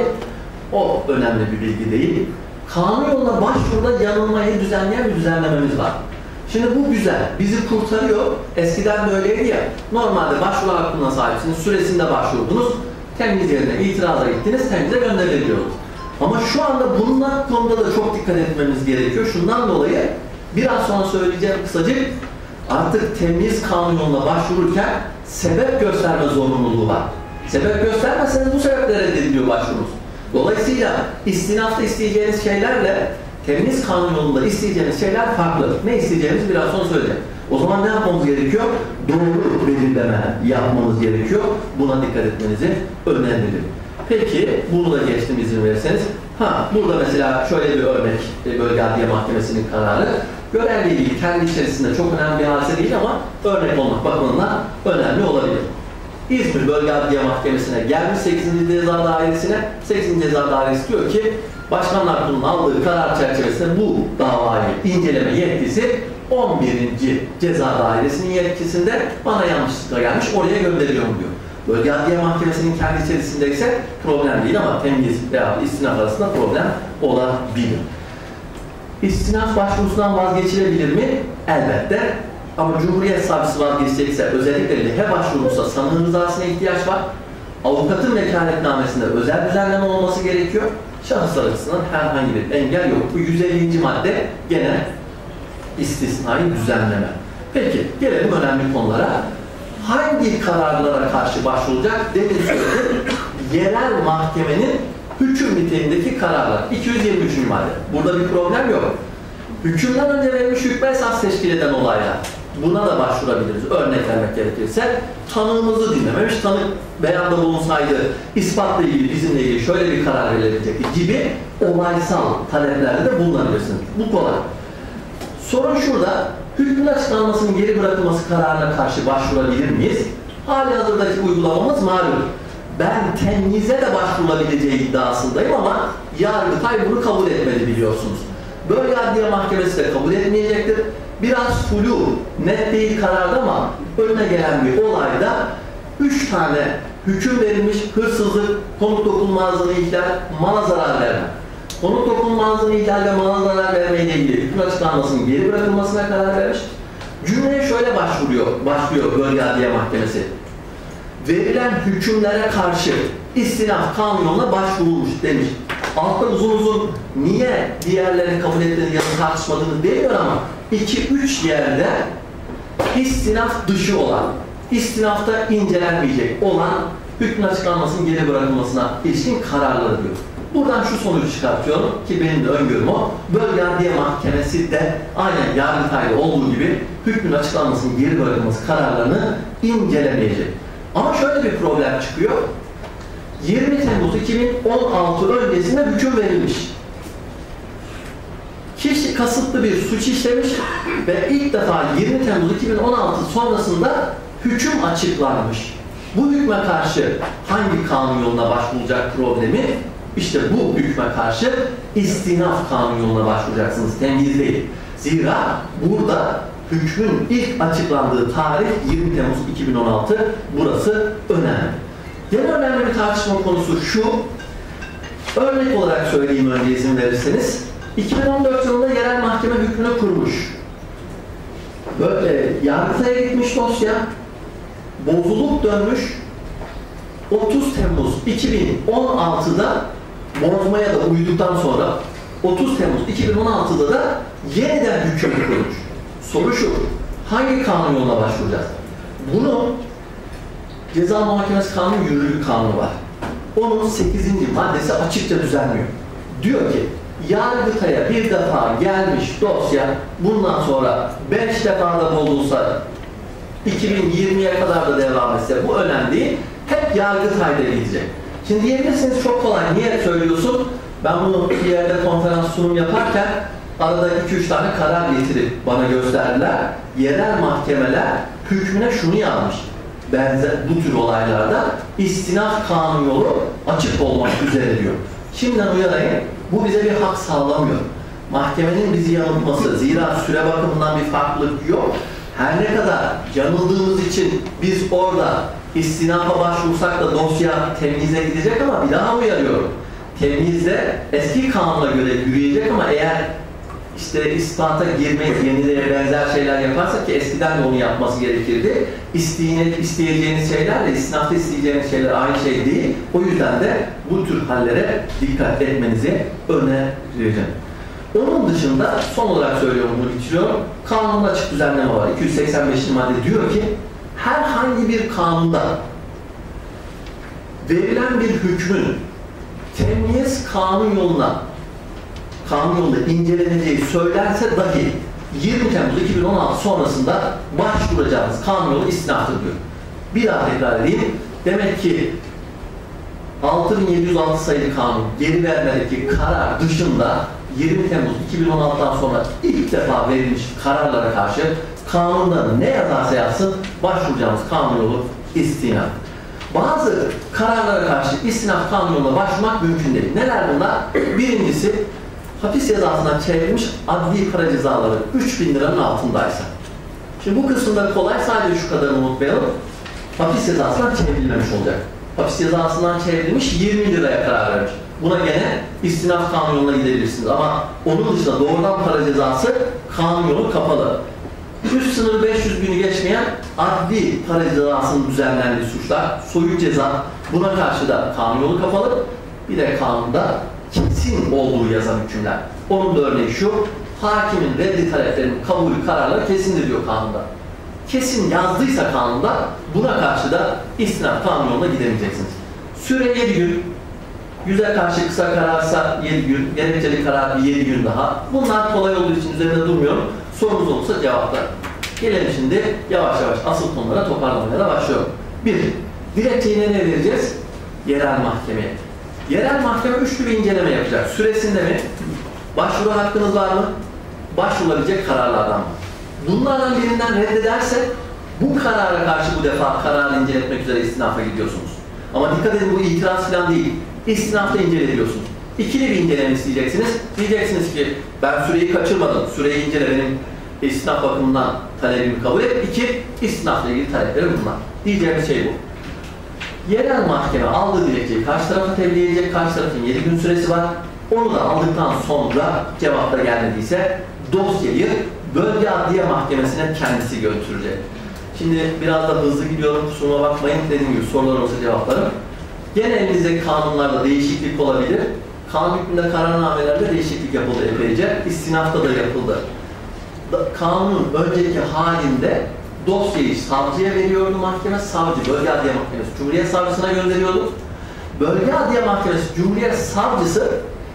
O önemli bir bilgi değil. Kanun yoluna başvuruda yanılmayı düzenleyen bir düzenlememiz var. Şimdi bu güzel, bizi kurtarıyor. Eskiden de öyleydi ya, normalde başvuru hakkına sahipsiniz, süresinde başvurdunuz, temiz yerine itiraza gittiniz, temize gönderiliyoruz. Ama şu anda bunun konuda da çok dikkat etmemiz gerekiyor. Şundan dolayı, biraz sonra söyleyeceğim kısacık, artık temiz kanun yoluna başvururken sebep gösterme zorunluluğu var. Sebep göstermezseniz bu sebeple reddediliyor başvurunuz. Dolayısıyla istinafta isteyeceğiniz şeylerle temiz kanun yolunda isteyeceğiniz şeyler farklı. Ne isteyeceğimizi biraz sonra söyleyeceğim. O zaman ne yapmamız gerekiyor? Doğru belirleme yapmamız gerekiyor. Buna dikkat etmenizi öneririm. Peki, bunu da geçtim izin verirseniz. Burada mesela şöyle bir örnek, Bölge Adliye Mahkemesi'nin kararı. Görevle ilgili kendi içerisinde çok önemli bir hadise değil ama örnek olmak bakımından önemli olabilir. İzmir Bölge Adliye Mahkemesi'ne gelmiş 8. Ceza Dairesi'ne. 8. Ceza Dairesi diyor ki Başkanlar Kurulu'nun aldığı karar çerçevesinde bu davayı inceleme yetkisi 11. Ceza Dairesi'nin yetkisinde, bana yanlışlıkla gelmiş, oraya gönderiyorum diyor. Bölge Adliye Mahkemesi'nin kendi içerisindeyse problem değil ama temyiz veya istinaf arasında problem olabilir. İstinaf başvurusundan vazgeçilebilir mi? Elbette. Ama Cumhuriyet Savcısı vazgeçecekse, özellikle lehe başvurulsa sanığın rızasına ihtiyaç var. Avukatın vekaletnamesinde özel düzenleme olması gerekiyor. Şahıslar açısından herhangi bir engel yok. Bu 150. madde gene istisnai düzenleme. Peki, gelelim önemli konulara. Hangi kararlara karşı başvurulacak? Demin söyledim. Yerel mahkemenin hüküm niteliğindeki kararlar. 223. madde. Burada bir problem yok. Hükümden önce verilmiş hükme esas teşkil eden olaylar. Buna da başvurabiliriz. Örnek vermek gerekirse tanığımızı dinlememiş, tanık beyanda bulunsaydı ispatla ilgili, bizimle ilgili şöyle bir karar verilecekti gibi olaysal taleplerde de bulunabilirsiniz. Bu kolay. Sorun şurada, hükmün açıklanmasının geri bırakılması kararına karşı başvurabilir miyiz? Halihazırdaki uygulamamız malum. Ben temyize de başvurulabileceği iddiasındayım ama Yargıtay bunu kabul etmedi biliyorsunuz. Bölge Adliye Mahkemesi de kabul etmeyecektir. Biraz flu, net değil kararda ama önüne gelen bir olayda 3 tane hüküm verilmiş: hırsızlık, konut dokunulmazlığını ihlal, mala zarar verme. Konut dokunulmazlığını ihlal ve mala zarar vermeyle ilgili hüküm açıklanmasının geri bırakılmasına karar vermiş. Cümleye şöyle başlıyor Bölge Adliye Mahkemesi. Verilen hükümlere karşı istinaf kanununa başvurulmuş demiş. Altta uzun uzun niye diğerlerini kabul ettiğini ya da tartışmadığını demiyor ama 2-3 yerde istinaf dışı olan, istinafta incelenmeyecek olan hükmün açıklanmasının geri bırakılmasına ilişkin kararları diyor. Buradan şu sonucu çıkartıyorum ki benim de öngörüm o. Bölge Adliye Mahkemesi de aynen Yargıtay'da olduğu gibi hükmün açıklanmasının geri bırakılması kararlarını incelemeyecek. Ama şöyle bir problem çıkıyor. 20 Temmuz 2016 öncesinde hüküm verilmiş. Kişi kasıtlı bir suç işlemiş ve ilk defa 20 Temmuz 2016 sonrasında hüküm açıklanmış. Bu hükme karşı hangi kanun yoluna başvurulacak problemi? İşte bu hükme karşı istinaf kanun yoluna başvuracaksınız, temyiz değil. Zira burada hükmün ilk açıklandığı tarih 20 Temmuz 2016, burası önemli. Yine önemli bir tartışma konusu şu, örnek olarak söyleyeyim önce izin verirseniz. 2014 yılında yerel mahkeme hükmünü kurmuş. Böyle Yargıtay'a gitmiş dosya, bozulup dönmüş. 30 Temmuz 2016'da bozmaya da uyduktan sonra 30 Temmuz 2016'da da yeniden hüküm kurmuş. Soru şu, hangi kanun yoluna başvuracağız? Bunu Ceza Muhakemesi Kanunu, Yürürlük Kanunu var. Onun 8. maddesi açıkça düzenliyor. Diyor ki, Yargıtay'a bir defa gelmiş dosya, bundan sonra 5 defa da bozulsa, 2020'ye kadar da devam etse, bu önemli değil, hep Yargıtay'da gidecek. Şimdi diyebilirsiniz çok kolay, niye söylüyorsun? Ben bunu bir yerde konferans sunum yaparken, arada 2-3 tane karar getirip bana gösterdiler. Yerel mahkemeler hükmüne şunu yazmış. Benzer bu tür olaylarda istinaf kanun yolu açık olmak üzere diyor. Şimdiden uyarayım, bu bize bir hak sağlamıyor. Mahkemenin bizi yanıltması, zira süre bakımından bir farklılık yok. Her ne kadar yanıldığımız için biz orada istinafa başvursak da dosya temyize gidecek ama bir daha uyarıyorum. Temyizde eski kanuna göre yürüyecek ama eğer işte ispata girmek, yeniliğe benzer şeyler yaparsak ki eskiden de onu yapması gerekirdi. İsteyeceğiniz şeylerle istinafta isteyeceğiniz şeyler aynı şey değil. O yüzden de bu tür hallere dikkat etmenizi önereceğim. Onun dışında son olarak söylüyorum, bunu bitiriyorum. Kanunda açık düzenleme var. 285. madde diyor ki herhangi bir kanunda verilen bir hükmün temyiz kanun yolunda inceleneceği söylense dahi 20 Temmuz 2016 sonrasında başvuracağınız kanun yolu istinaftır diyor. Bir daha tekrar edeyim. Demek ki 6706 sayılı kanun geri vermedeki karar dışında 20 Temmuz 2016'dan sonra ilk defa verilmiş kararlara karşı kanunda ne yazarsa yazsın başvuracağımız kanun yolu istinaf. Bazı kararlara karşı istinaf kanun yoluna başvurmak mümkün değil. Neler bunlar? Birincisi, hapis cezasından çevrilmiş adli para cezaları 3.000 liranın altındaysa. Şimdi bu kısımda kolay, sadece şu kadarını unutmayalım. Hapis cezasından çevrilmemiş olacak. Hapis cezasından çevrilmiş 20 liraya karar vermiş. Buna gene istinaf kanun yoluna gidebilirsiniz ama onun dışında doğrudan para cezası kanun yolu kapalı. Üst sınırı 500 günü geçmeyen adli para cezasının düzenlendiği suçlar, soyut ceza, buna karşı da kanun yolu kapalı. Bir de kanunda kesin olduğu yazan hükümler. Onun da örneği şu, hakimin reddi taleplerinin kabulü kararları kesindir diyor kanunda. Kesin yazdıysa kanunda buna karşı da istinaf kanun yoluna gidemeyeceksiniz. Süre 7 gün, yüze karşı kısa kararsa 7 gün, gerekçeli karar 7 gün daha. Bunlar kolay olduğu için üzerinde durmuyorum. Sorunuz olursa cevaplar. Gelelim şimdi yavaş yavaş asıl konulara toparlamaya da başlıyorum. Bir, dilekçeyi ne vereceğiz? Yerel mahkemeye. Yerel mahkeme üçlü bir inceleme yapacak. Süresinde mi? Başvuru hakkınız var mı? Başvurulabilecek kararlardan mı? Bunlardan birinden reddederse bu karara karşı bu defa kararı inceletmek üzere istinafa gidiyorsunuz. Ama dikkat edin, bu itiraz falan değil. İstinafta inceliyorsunuz. İkili bir inceleme isteyeceksiniz. Diyeceksiniz ki ben süreyi kaçırmadım. Süreyi incele, benim istinaf bakımından talebimi kabul et. İki, istinafla ilgili taleplerim bunlar. Diyeceğimiz şey bu. Yerel mahkeme aldığı dilekçeyi karşı tarafa tebliğ edecek. Karşı tarafın 7 gün süresi var. Onu da aldıktan sonra cevapla gelmediyse dosyayı Bölge Adliye Mahkemesi'ne kendisi götürecek. Şimdi biraz da hızlı gidiyorum, kusuruma bakmayın. Dediğim gibi sorular olsa cevaplarım. Gene elinizdeki kanunlarda değişiklik olabilir. Kanun hükmünde kararnamelerde değişiklik yapıldı epeyce. İstinafta da yapıldı. Kanunun önceki halinde dosyayı savcıya veriyordu mahkeme. Savcı, Bölge Adliye Mahkemesi, Cumhuriyet Savcısına gönderiyordu. Bölge Adliye Mahkemesi, Cumhuriyet Savcısı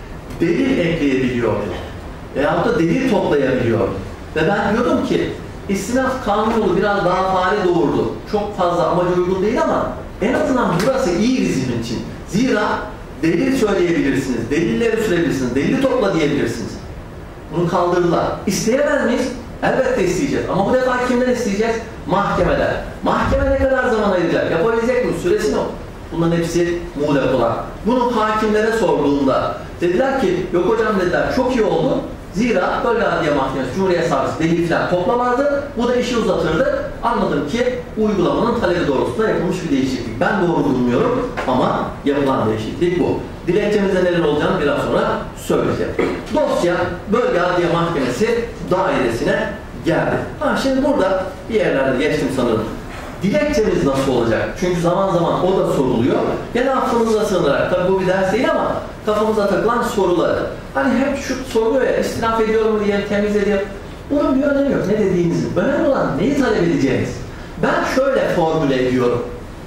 delil ekleyebiliyordu. Veyahut da delil toplayabiliyordu. Ve ben diyordum ki istinaf kanun yolu biraz daha fare doğurdu. Çok fazla amaca uygun değil ama en azından burası iyi bizim için. Zira delil söyleyebilirsiniz, delilleri sürebilirsiniz, delili topla diyebilirsiniz. Bunu kaldırdılar. İsteyemez miyiz? Elbette isteyeceğiz. Ama bu defa kimden isteyeceğiz? Mahkemeden. Mahkeme ne kadar zaman ayıracak? Yapabilecek mi? Süresi ne? Bunların hepsi muğlak olan. Bunu hakimlere sorduğunda dediler ki yok hocam dediler, çok iyi oldu. Zira Bölge Adliye Mahkemesi, Cumhuriyet Savcısı delil falan toplamazdı. Bu da işi uzatırdı. Anladım ki uygulamanın talebi doğrultusunda yapılmış bir değişiklik. Ben doğru bulmuyorum ama yapılan değişiklik bu. Dilekçemizde neler olacağını biraz sonra söyleyeceğim. Dosya Bölge Adliye Mahkemesi dairesine geldi. Şimdi burada bir yerlerde geçtim sanırım. Dilekçemiz nasıl olacak? Çünkü zaman zaman o da soruluyor. Gene aklımıza sığınarak, tabi bu bir ders değil ama kafamıza takılan soruları. Hani hep şu soruluyor ya, istinaf ediyorum mu diye, temiz ediyorum. Bunun bir önemi yok. Ne dediğinizin. Önemli olan neyi talep edeceğiniz. Ben şöyle formüle ediyorum.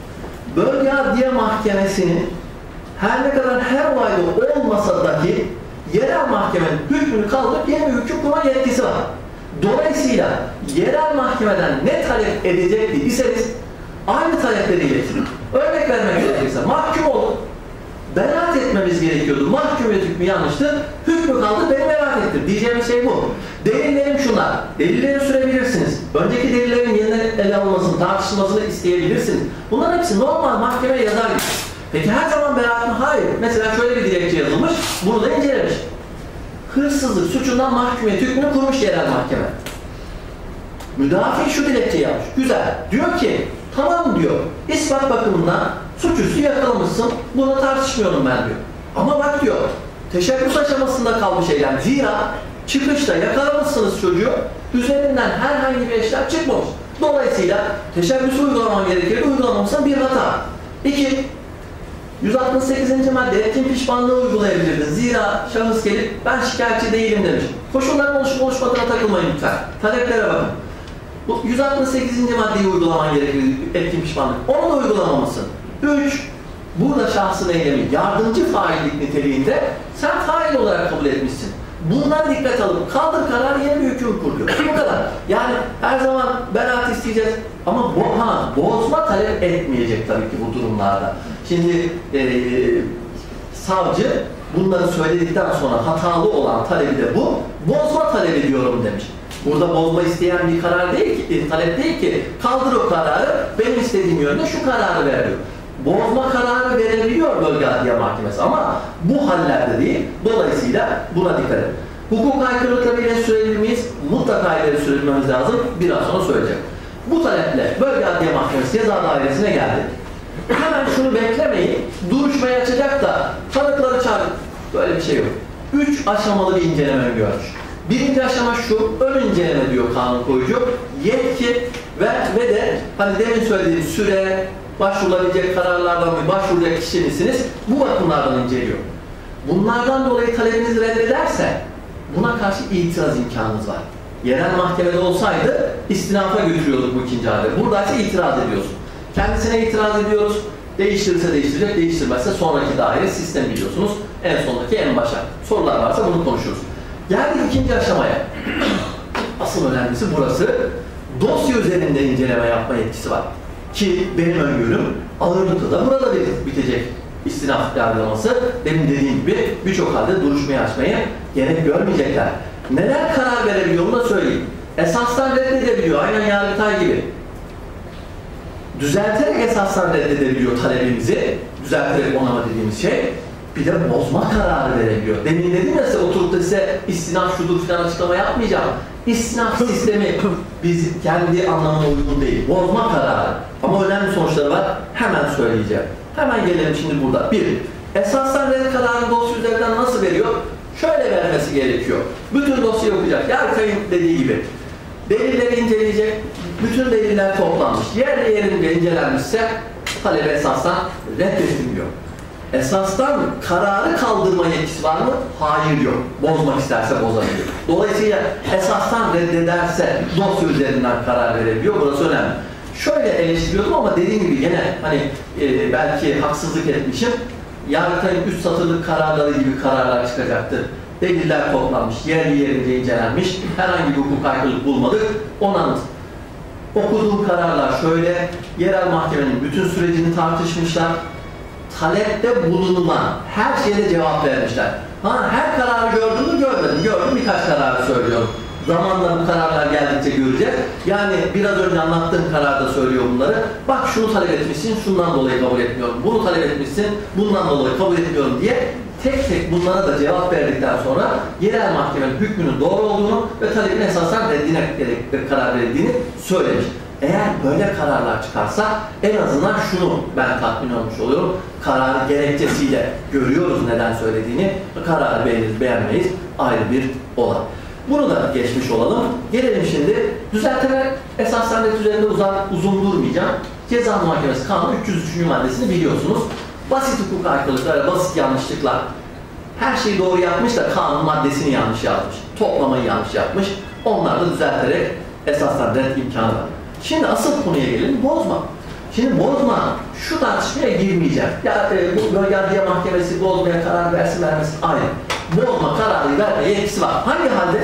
Bölge Adliye Mahkemesi'nin her ne kadar her olayda olmasa dahi yerel mahkemenin hükmünü kaldırıp yeni bir hüküm kurma yetkisi var. Dolayısıyla yerel mahkemeden ne talep edecekti iseniz aynı talepleri iletirim. Örnek vermek gerekirse mahkum oldu. Beraat etmemiz gerekiyordu. Mahkumiyet hükmü yanlıştı. Hükmü kaldı, beni beraat ettir. Diyeceğim şey bu. Delillerim şunlar. Delilleri sürebilirsiniz. Önceki delillerin yeniden ele alınmasını, tartışılmasını isteyebilirsiniz. Bunların hepsi normal mahkemeye yazar gibi. Peki her zaman beraat mı? Hayır. Mesela şöyle bir dilekçe yazılmış. Bunu da incelemiş. Hırsızlık suçundan mahkumiyet hükmünü kurmuş yerel mahkeme. Müdafi şu dilekçeyi yapmış. Güzel. Diyor ki, tamam diyor. İspat bakımından suçüstü yakalamışsın. Bunu tartışmıyorum ben diyor. Ama bak diyor, teşebbüs aşamasında kalmış eylem. Zira çıkışta yakalamışsınız çocuğu. Üzerinden herhangi bir eşya çıkmamış. Dolayısıyla teşebbüsü uygulaman gerekir. Uygulamamışsan bir hata. 2. 168. madde etkin pişmanlığı uygulayabilirdin. Zira şahıs gelip ben şikayetçi değilim demiş. Koşulların oluşup oluşmadığına takılmayın lütfen. Taleplere bakın. Bu 168. maddeyi uygulaman gerekir, etkin pişmanlık. Onu da uygulamamışsın. 3. Burada şahsın eylemi yardımcı faillik niteliğinde sen fail olarak kabul etmişsin. Bunlara dikkat alıp kaldır karar yeni bir hüküm kuruyor. Bu kadar. Yani her zaman beraat isteyeceğiz ama bozma talep etmeyecek tabii ki bu durumlarda. Şimdi savcı bunları söyledikten sonra hatalı olan talebi de bu. Bozma talep ediyorum demiş. Burada bozma isteyen bir karar değil ki, talep değil ki. Kaldır o kararı, benim istediğim yönde şu kararı veriyor. Bozma kararı verebiliyor Bölge Adliye Mahkemesi ama bu hallerde değil. Dolayısıyla buna dikkat edin. Hukuk aykırılıklarıyla sürebilir miyiz? Mutlaka ileri sürebilmemiz lazım. Biraz sonra söyleyeceğim. Bu taleple Bölge Adliye Mahkemesi Ceza Dairesi'ne geldi. Hemen şunu beklemeyin. Duruşmayı açacak da tanıkları çağırın. Böyle bir şey yok. 3 aşamalı bir inceleme görmüş. Birinci aşama şu, ön inceleme diyor kanun koyucu. Yetki ve de hani demin söylediğim süre, başvurulabilecek kararlardan bir başvuracak kişi misiniz? Bu bakımlardan inceliyor. Bunlardan dolayı talebinizi reddederse buna karşı itiraz imkanınız var. Yerel mahkemede olsaydı istinafa götürüyorduk bu ikinci halde. Buradaysa itiraz ediyorsun. Kendisine itiraz ediyoruz. Değiştirirse değiştirecek, değiştirmezse sonraki daire sistem biliyorsunuz. En sondaki en başa. Sorular varsa bunu konuşuruz. Geldik ikinci aşamaya. Asıl önemlisi burası. dosya üzerinde inceleme yapma yetkisi var. Ki benim öngörüm ağırlıklı da burada bitecek istinaf yargılaması. Demin dediğim gibi birçok halde duruşmayı açmaya gerek görmeyecekler. Neler karar verebiliyor onu da söyleyeyim. Esaslar reddedebiliyor, aynen Yargıtay gibi. Düzelterek esaslar reddedebiliyor talebimizi, düzelterek onama dediğimiz şey. Bir de bozma kararı verebiliyor. Demin dedim ya size, oturup da size istinaf şudur falan açıklama yapmayacağım. İstinaf sistemi biz kendi anlamına uygun değil. Bozma kararı. Ama önemli sonuçları var. Hemen söyleyeceğim. Hemen gelelim şimdi burada. Bir, esaslar reddet kararını dosya üzerinden nasıl veriyor? Şöyle vermesi gerekiyor. Bütün dosyayı okuyacak. Yargıtay'ın dediği gibi. Delilleri inceleyecek. Bütün deliller toplanmış. Yerli yerinde incelenmişse talebe esasdan reddedilmiyor. Esasdan kararı kaldırma yetkisi var mı? Hayır, yok. Bozmak isterse bozabiliyor. Dolayısıyla esasdan reddederse dosya üzerinden karar verebiliyor. Burası önemli. Şöyle eleştiriyordum ama dediğim gibi yine hani belki haksızlık etmişim. Yargıtay'ın 3 satırlık kararları gibi kararlar çıkacaktı. Deliller toplanmış, yerli yerince incelenmiş, herhangi bir hukuk aykırılık bulmadık. Ona okuduğum kararlar şöyle, yerel mahkemenin bütün sürecini tartışmışlar. Talepte bulunulan her şeye de cevap vermişler. Her kararı gördün mü? Görmedim. Gördüm, birkaç kararı söylüyorum. Zamanla bu kararlar geldikçe göreceğiz. Yani biraz önce anlattığım kararda söylüyor bunları. Bak şunu talep etmişsin, şundan dolayı kabul etmiyorum. Bunu talep etmişsin, bundan dolayı kabul etmiyorum diye tek tek bunlara da cevap verdikten sonra yerel mahkemenin hükmünün doğru olduğunu ve talebin esasen reddine karar verildiğini söylemiş. Eğer böyle kararlar çıkarsa en azından şunu ben tatmin olmuş oluyorum. Kararı gerekçesiyle görüyoruz neden söylediğini. Kararı beğeniriz, beğenmeyiz ayrı bir olay. Bunu da geçmiş olalım. Gelelim şimdi düzeltme esaslar üzerinde uzun durmayacağım. Ceza Muhakemesi Kanunu 303. maddesini biliyorsunuz. Basit hukuk aykırılıklar, basit yanlışlıklar. Her şeyi doğru yapmış da kanun maddesini yanlış yapmış. Toplamayı yanlış yapmış. Onları da düzelterek esaslar red imkanı var. Şimdi asıl konuya gelelim, bozma. Şimdi bozma, şu tartışmaya girmeyeceğim. Ya bu Bölge Adliye Mahkemesi bozmaya karar versin vermesin ayrı. Bozma kararı verme yetkisi var. Hangi halde?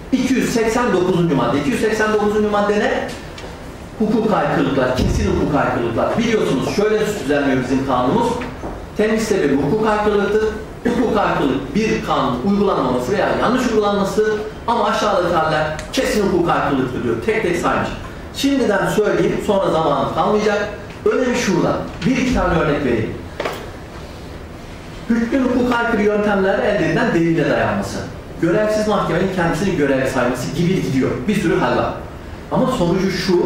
289. madde. 289. madde ne? Hukuk aykırılıklar, kesin hukuk aykırılıklar. Biliyorsunuz şöyle düzenliyor bizim kanunumuz. Temiz sebebi hukuk aykırılıktır. Hukuk aykırılık bir kanun uygulanmaması veya yanlış uygulanması ama aşağıdaki haller kesin hukuk aykırılıktır diyor. Tek tek saymış. Şimdiden söyleyeyim, sonra zamanım kalmayacak. Önemi şurada. Bir iki tane örnek vereyim. Hükmün hukuk aykırı yöntemlerle elde edilen delile dayanması. Görevsiz mahkemenin kendisini görev sayması gibi gidiyor. Bir sürü hal var. Ama sonucu şu,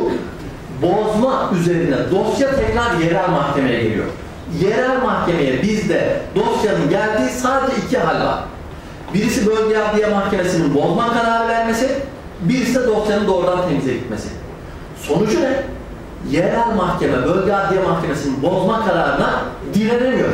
bozma üzerine dosya tekrar yerel mahkemeye geliyor. Yerel mahkemeye bizde dosyanın geldiği sadece iki hal var. Birisi Bölge Adliye Mahkemesi'nin bozma kararı vermesi, birisi de dosyanın doğrudan temize gitmesi. Sonucu ne? Yerel mahkeme, Bölge Adliye Mahkemesi'nin bozma kararına direnemiyor.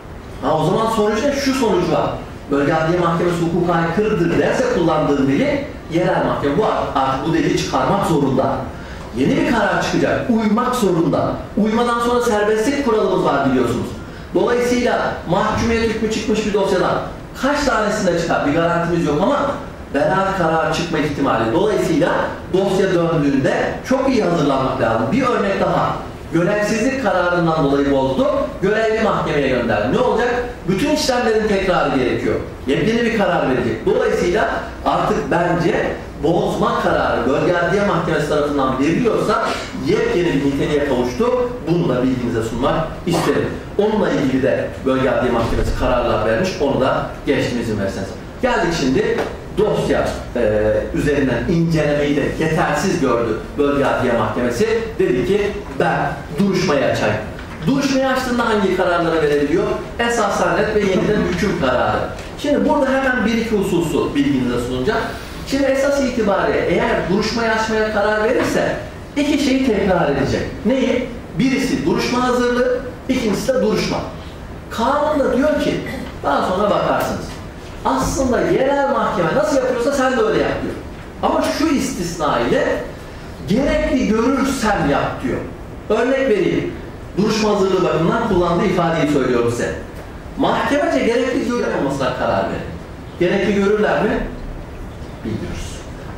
O zaman sonucu ne? Şu sonucu var. Bölge Adliye Mahkemesi hukuka aykırıdır derse kullandığın dili, yerel mahkeme bu artık bu delili çıkarmak zorunda. Yeni bir karar çıkacak. Uymak zorunda. Uymadan sonra serbestlik kuralımız var biliyorsunuz. Dolayısıyla mahkumiyet hükmü çıkmış bir dosyadan kaç tanesinde çıkar? Bir garantimiz yok ama beraat kararı çıkma ihtimali. Dolayısıyla dosya döndüğünde çok iyi hazırlanmak lazım. Bir örnek daha. Görevsizlik kararından dolayı bozdu. Görevli mahkemeye gönderdi. Ne olacak? Bütün işlemlerin tekrarı gerekiyor. Yepyeni bir karar verecek. Dolayısıyla artık bence bozma kararı Bölge Adliye Mahkemesi tarafından veriliyorsa yepyeni bir niteliğe kavuştu. Bunu da bilginize sunmak isterim. Onunla ilgili de Bölge Adliye Mahkemesi kararlar vermiş. Onu da geçtim izin verirseniz. Geldik şimdi dosya üzerinden incelemeyi de yetersiz gördü Bölge Adliye Mahkemesi. Dedi ki ben duruşmayı açayım. Duruşmayı açtığında hangi kararlara verebiliyor? Esaslar net ve yeniden hüküm kararı. Şimdi burada hemen bir iki hususu bilginize sunacağım. Şimdi esas itibariyle eğer duruşmayı açmaya karar verirse iki şeyi tekrar edecek. Neyi? Birisi duruşma hazırlığı, ikincisi de duruşma. Kanunda diyor ki daha sonra bakarsınız. Aslında yerel mahkeme nasıl yapıyorsa sen de öyle yap diyor. Ama şu istisna ile gerekli görürsen yap diyor. Örnek vereyim. Duruşma hazırlığı bakımından kullandığı ifadeyi söylüyorum size. Mahkemece gerekli görülmemasına karar verir. Gerekli görürler mi? Bilmiyoruz.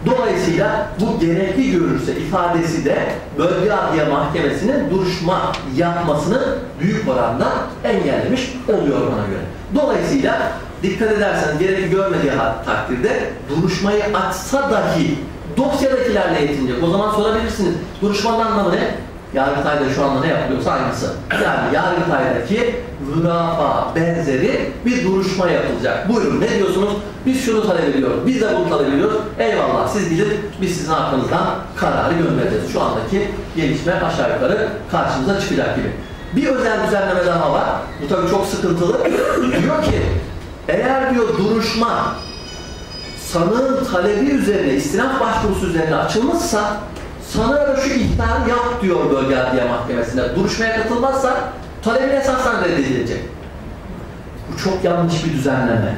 Dolayısıyla bu gerekli görürse ifadesi de Bölge Adliye Mahkemesi'nin duruşma yapmasını büyük oranda engellemiş oluyor bana göre. Dolayısıyla dikkat ederseniz gerekli görmediği takdirde duruşmayı açsa dahi dosyadakilerle yetinecek. O zaman sorabilirsiniz. Duruşmanın anlamı ne? Yargıtay'da şu anda ne yapılıyorsa aynısı. Yani Yargıtay'daki mürafa benzeri bir duruşma yapılacak. Buyurun ne diyorsunuz? Biz şunu talep ediyoruz. Biz de bunu talep ediyoruz. Eyvallah siz gidin biz sizin hakkınızdan kararı göndereceğiz. Şu andaki gelişme aşağı yukarı karşımıza çıkacak gibi. Bir özel düzenleme daha var. Bu tabii çok sıkıntılı. Diyor ki eğer diyor duruşma sanığın talebi üzerine, istinaf başvurusu üzerine açılmışsa sanığa da şu ihtarı yap diyor Bölge Adliye Mahkemesi'nde. Duruşmaya katılmazsa talebin esasen reddedilecek. Bu çok yanlış bir düzenleme.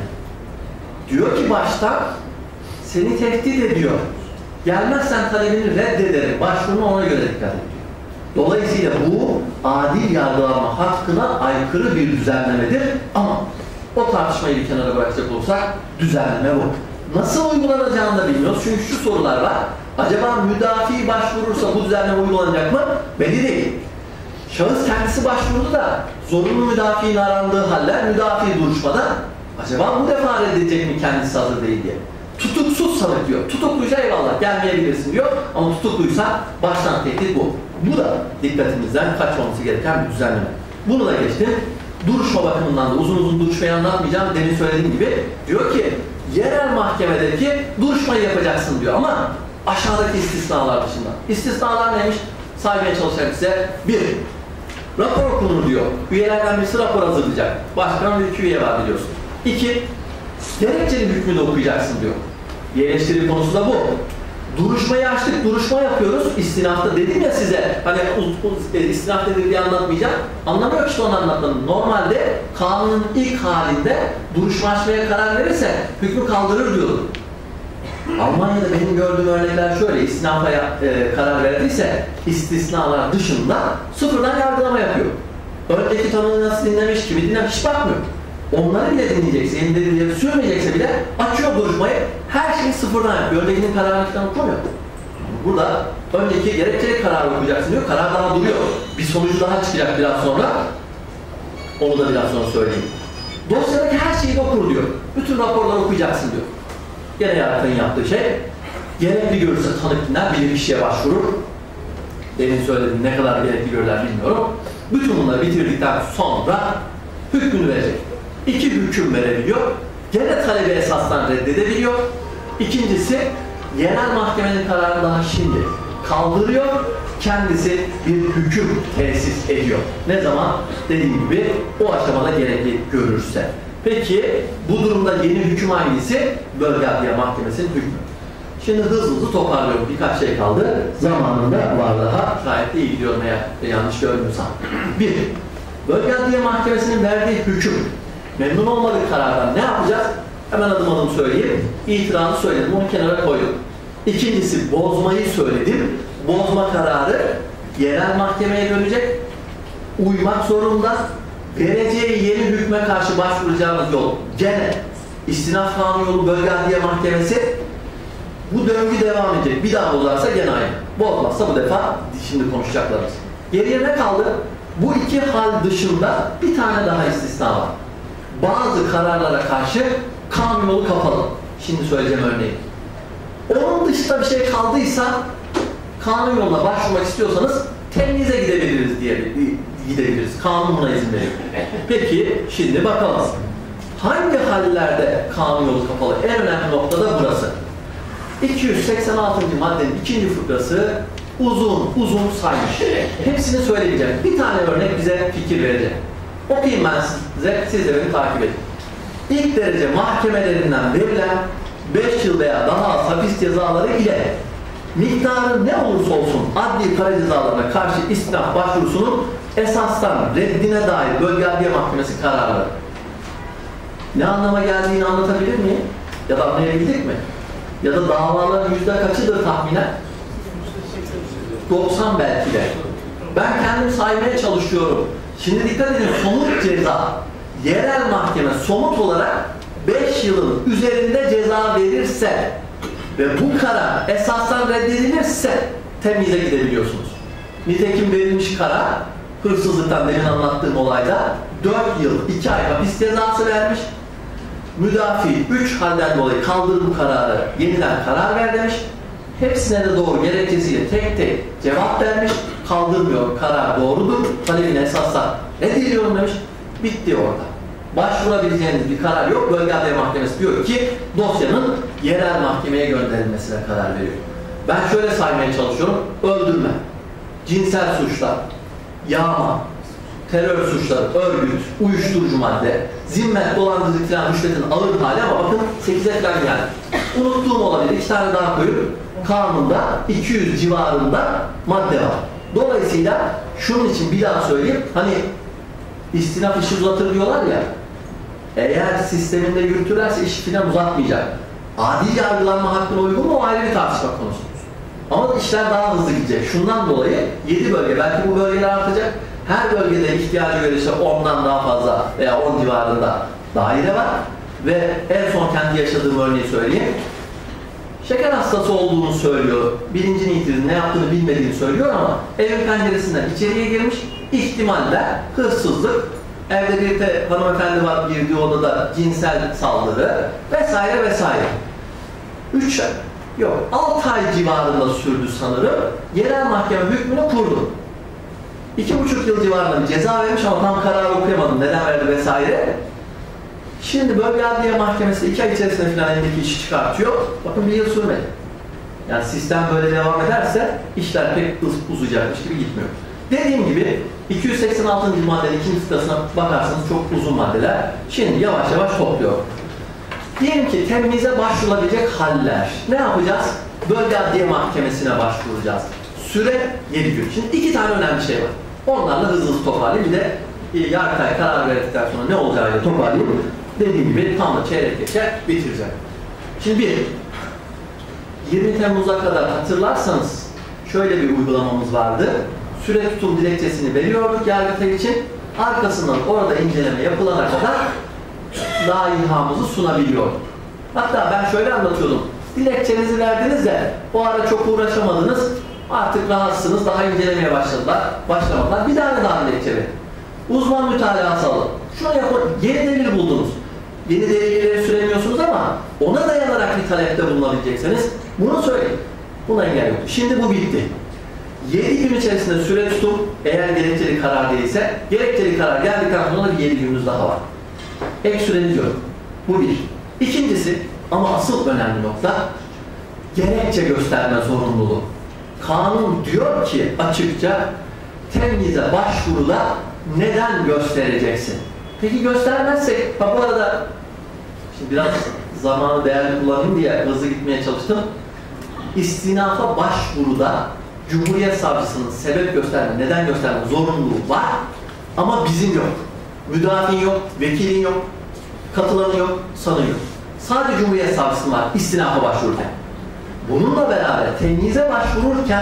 Diyor ki başta seni tehdit ediyor. Gelmezsen talebini reddederim. Başvurunu ona göre dikkat et diyor. Dolayısıyla bu adil yargılama hakkına aykırı bir düzenlemedir. Ama o tartışmayı bir kenara bırakacak olursak düzenleme bu. Nasıl uygulanacağını da bilmiyoruz. Çünkü şu sorular var. Acaba müdafi başvurursa bu düzenleme uygulanacak mı? Belli değil. Şahıs kendisi başvurdu da zorunlu müdafiğin arandığı haller müdafi duruşmada acaba bu defa reddedecek mi kendisi hazır değil diye. Tutuksuz sanık diyor. Tutukluysa eyvallah gelmeyebilirsin diyor ama tutukluysa baştan tehdit bu. Bu da dikkatimizden kaçmaması gereken bir düzenleme. Bunu da geçtim. Duruşma bakımından da uzun uzun duruşmayı anlatmayacağım. Demin söylediğim gibi diyor ki yerel mahkemedeki duruşmayı yapacaksın diyor ama aşağıdaki istisnalar dışında. İstisnalar neymiş? Saymaya çalışacak size. 1. Rapor okunur diyor. Üyelerden birisi rapor hazırlayacak. Başkan ve 2 üye var biliyorsun. 2. Gerekçeli hükmü de okuyacaksın diyor. Bir eleştiri konusu da bu. Duruşmayı açtık, duruşma yapıyoruz. İstinafta dedim ya size, hani istinaf nedir diye anlatmayacağım. Anlamıyor işte onu anlatmanın. Normalde kanunun ilk halinde duruşma açmaya karar verirse hükmü kaldırır diyordu. Almanya'da benim gördüğüm örnekler şöyle, istinafa karar verdiyse istisnalar dışında sıfırdan yargılama yapıyor. Önceki tanığı nasıl dinlemiş gibi dinlemiş, hiç bakmıyor. Onları bile dinleyecekse, yeni delilleri sürmeyecekse bile açıyor duruşmayı, her şeyi sıfırdan yapıyor. Öncekinin kararını falan okumuyor. Burada önceki gerekçeli kararı okuyacaksın diyor, karar daha duruyor. Bir sonucu daha çıkacak biraz sonra. Onu da biraz sonra söyleyeyim. Dosyadaki her şeyi de okur diyor. Bütün raporları okuyacaksın diyor. Gene yargıtayın yaptığı şey, gerekli görürse tanık dinler, bilirkişiye başvurur. Demin söylediğim ne kadar gerekli görürler bilmiyorum. Bütün bunları bitirdikten sonra hükmünü verecek. 2 hüküm verebiliyor. Gene talebi esasdan reddedebiliyor. İkincisi, yerel mahkemenin kararını daha şimdi kaldırıyor. Kendisi bir hüküm tesis ediyor. Ne zaman? Dediğim gibi o aşamada gerekli görürse. Peki bu durumda yeni hüküm hangisi? Bölge Adliye Mahkemesi'nin hükmü. Şimdi hızlı toparlıyorum. Birkaç şey kaldı. Zamanında var daha. Gayet iyi gidiyorum eğer yanlış görmüyorsam. 1. Bölge Adliye Mahkemesi'nin verdiği hüküm. Memnun olmadık karardan ne yapacağız? Hemen adım adım söyleyeyim. İtirazı söyledim. Onu kenara koydum. İkincisi bozmayı söyledim. Bozma kararı yerel mahkemeye dönecek. Uymak zorunda. Vereceği yeni hükme karşı başvuracağınız yol gene istinaf kanunu yolu Bölge Adliye Mahkemesi. Bu döngü devam edecek. Bir daha bozarsa gene aynı. Bozmazsa bu defa şimdi konuşacaklarımız. Geriye ne kaldı? Bu iki hal dışında bir tane daha istisna var. Bazı kararlara karşı kanun yolu kapalı. Şimdi söyleyeceğim örneği. Onun dışında bir şey kaldıysa kanun yoluna başvurmak istiyorsanız temyize gidebiliriz diye gidebiliriz. Kanun buna izin veriyor. Peki şimdi bakalım. Hangi hallerde kanun yolu kapalı? En önemli nokta da burası. 286. maddenin 2. fıkrası uzun saymış. Hepsini söyleyeceğim. Bir tane örnek bize fikir verecek. Okuyayım ben size, siz de beni takip edin. İlk derece mahkemelerinden verilen 5 yıl veya daha az hapis cezaları ile miktarı ne olursa olsun adli para cezalarına karşı istinaf başvurusunun esastan reddine dair Bölge Adliye Mahkemesi kararları. Ne anlama geldiğini anlatabilir miyim? Ya da anlayabildik mi? Ya da davaların %kaçıdır tahminen? 90 belki de. Ben kendim saymaya çalışıyorum. Şimdi dikkat edin, somut ceza. Yerel mahkeme somut olarak 5 yılın üzerinde ceza verirse Ve bu karar esasdan reddedilirse temyize gidebiliyorsunuz. Nitekim verilmiş karar, hırsızlıktan demin anlattığım olayda 4 yıl 2 ay hapis cezası vermiş. Müdafi 3 halden dolayı kaldırım kararı yeniden karar ver demiş. Hepsine de doğru gerekçesiyle tek tek cevap vermiş. Kaldırmıyor, karar doğrudur. Talebine esasla reddediyorum demiş. Bitti orada. Başvurabileceğiniz bir karar yok. Bölge Adliye Mahkemesi diyor ki dosyanın yerel mahkemeye gönderilmesine karar veriyor. Ben şöyle saymaya çalışıyorum. Öldürme, cinsel suçlar, yağma, terör suçları, örgüt, uyuşturucu madde, zimmet, dolandırıcılık falan rüşvetin ağır hali ama bakın 8'e falan geldi. Unuttuğum olabilir. 2 tane daha koyup kanunda 200 civarında madde var. Dolayısıyla şunun için bir daha söyleyeyim. Hani istinaf işi uzatır diyorlar ya. Eğer sisteminde yürütürlerse işi falan uzatmayacak. Adil yargılanma hakkına uygun mu o ayrı bir tartışma konusu. Ama işler daha hızlı gidecek. Şundan dolayı 7 bölge, belki bu bölgeler artacak. Her bölgede ihtiyacı göre işte 10'dan daha fazla veya 10 civarında daire var. Ve en son kendi yaşadığım örneği söyleyeyim. Şeker hastası olduğunu söylüyor. Bilincini yitirdi, ne yaptığını bilmediğini söylüyor ama evin penceresinden içeriye girmiş. İhtimaller hırsızlık, evde bir de hanımefendi var girdiği odada cinsel saldırı vesaire vesaire. 6 ay civarında sürdü sanırım. Yerel mahkeme hükmünü kurdu. 2,5 yıl civarında bir ceza vermiş ama tam kararı okuyamadım. Neden verdi vesaire. Şimdi Bölge Adliye Mahkemesi 2 ay içerisinde falan elindeki işi çıkartıyor. Bakın 1 yıl sürmedi. Yani sistem böyle devam ederse işler pek uzayacakmış gibi gitmiyor. Dediğim gibi 286. maddenin 2. fıkrasına bakarsanız çok uzun maddeler. Şimdi yavaş yavaş topluyor. Diyelim ki temyize başvurulabilecek haller. Ne yapacağız? Bölge Adliye Mahkemesi'ne başvuracağız. Süre 7 gün. Şimdi 2 tane önemli şey var. Onlarla hızlı toparlayayım. Bir de Yargıtay karar verdikten sonra ne olacağıyla toparlayayım. Dediğim gibi tam da çeyrek geçe bitireceğim. Şimdi 20 Temmuz'a kadar hatırlarsanız şöyle bir uygulamamız vardı. Süre tutum dilekçesini veriyorduk Yargıtay için. Arkasından orada inceleme yapılana kadar laihamızı sunabiliyorduk. Hatta ben şöyle anlatıyordum. Dilekçenizi verdiniz de o ara çok uğraşamadınız. Artık rahatsınız. Daha incelemeye başlamadılar. Bir tane daha dilekçe verin. Uzman mütalası alın. Şunu yapın. Yeni delil buldunuz. Yeni delilleri süremiyorsunuz ama ona dayanarak bir talepte bulunabilecekseniz bunu söyleyin. Buna engel yok. Şimdi bu bitti. 7 gün içerisinde süre tutup eğer gerekçeli karar değilse gerekçeli karar geldikten sonra bir 7 gününüz daha var. Ek süreniz yok. Bu bir. İkincisi ama asıl önemli nokta gerekçe gösterme zorunluluğu. Kanun diyor ki açıkça temyize başvuruda neden göstereceksin? Peki göstermezsek, bu arada şimdi biraz zamanı değerli kullanayım diye hızlı gitmeye çalıştım. İstinafa başvuruda Cumhuriyet Savcısının sebep gösterme, neden gösterme zorunluluğu var ama bizim yok. Müdafin yok, vekilin yok, katılanı yok, sanı yok. Sadece Cumhuriyet Savcısı var istinafa başvururken. Bununla beraber temyize başvururken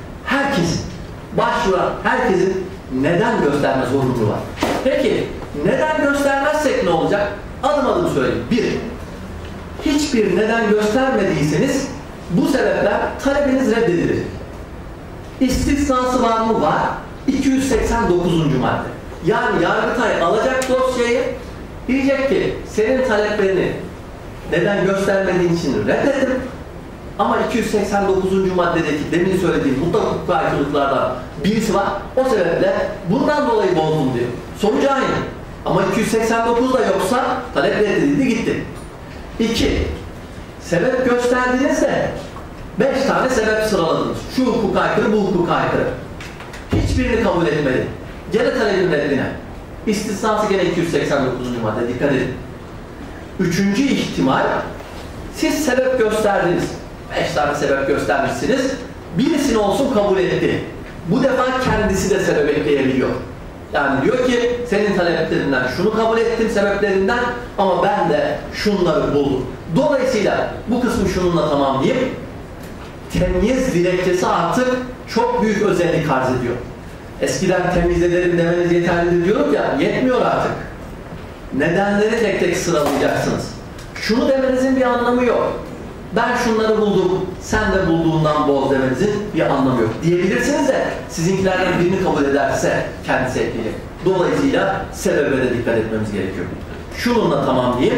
herkesin neden gösterme zorunluluğu var. Peki neden göstermezsek ne olacak? Adım adım söyleyeyim. 1. Hiçbir neden göstermediyseniz bu sebepler talebiniz reddedilir. İstisnası var mı? Var. 289. madde. Yani Yargıtay alacak dosyayı, diyecek ki senin taleplerini neden göstermediğin için reddettim. Ama 289. maddedeki demin söylediğim mutlak hukuk aykırılıklardan birisi var. O sebeple bundan dolayı bozdum diyor. Sonucu aynı. Ama 289 da yoksa talep reddedildi gitti. 2. Sebep gösterdiğinizde 5 tane sebep sıraladınız. Şu hukuk aykırı, bu hukuk aykırı. Hiçbirini kabul etmedi. Gene talebin reddine. İstisnası gene 289. madde. Dikkat edin. 3. ihtimal siz sebep gösterdiniz. 5 tane sebep göstermişsiniz. Birisini olsun kabul etti. Bu defa kendisi de sebep ekleyebiliyor. Yani diyor ki senin taleplerinden şunu kabul ettim sebeplerinden ama ben de şunları buldum. Dolayısıyla bu kısmı şununla tamamlayayım. Temyiz dilekçesi artık çok büyük özellik arz ediyor. Eskiden temiz ederim demeniz yeterlidir diyorduk ya, yetmiyor artık. Nedenleri tek tek sıralayacaksınız. Şunu demenizin bir anlamı yok. ben şunları buldum, sen de bulduğundan boz demenizin bir anlamı yok. Diyebilirsiniz de sizinkilerden birini kabul ederse kendisi etkileyecek. Dolayısıyla sebebe de dikkat etmemiz gerekiyor. Şununla tamamlayayım.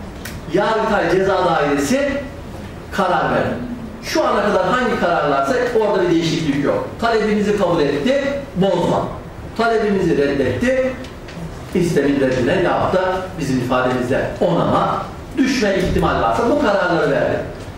Yargıtay Ceza Dairesi karar verdi. Şu ana kadar hangi kararlarsa orada bir değişiklik yok. Talebinizi kabul etti, bozma. Talebimizi reddetti, istemin reddine yahut da bizim ifademizde onama, düşme ihtimal varsa bu kararları verdi.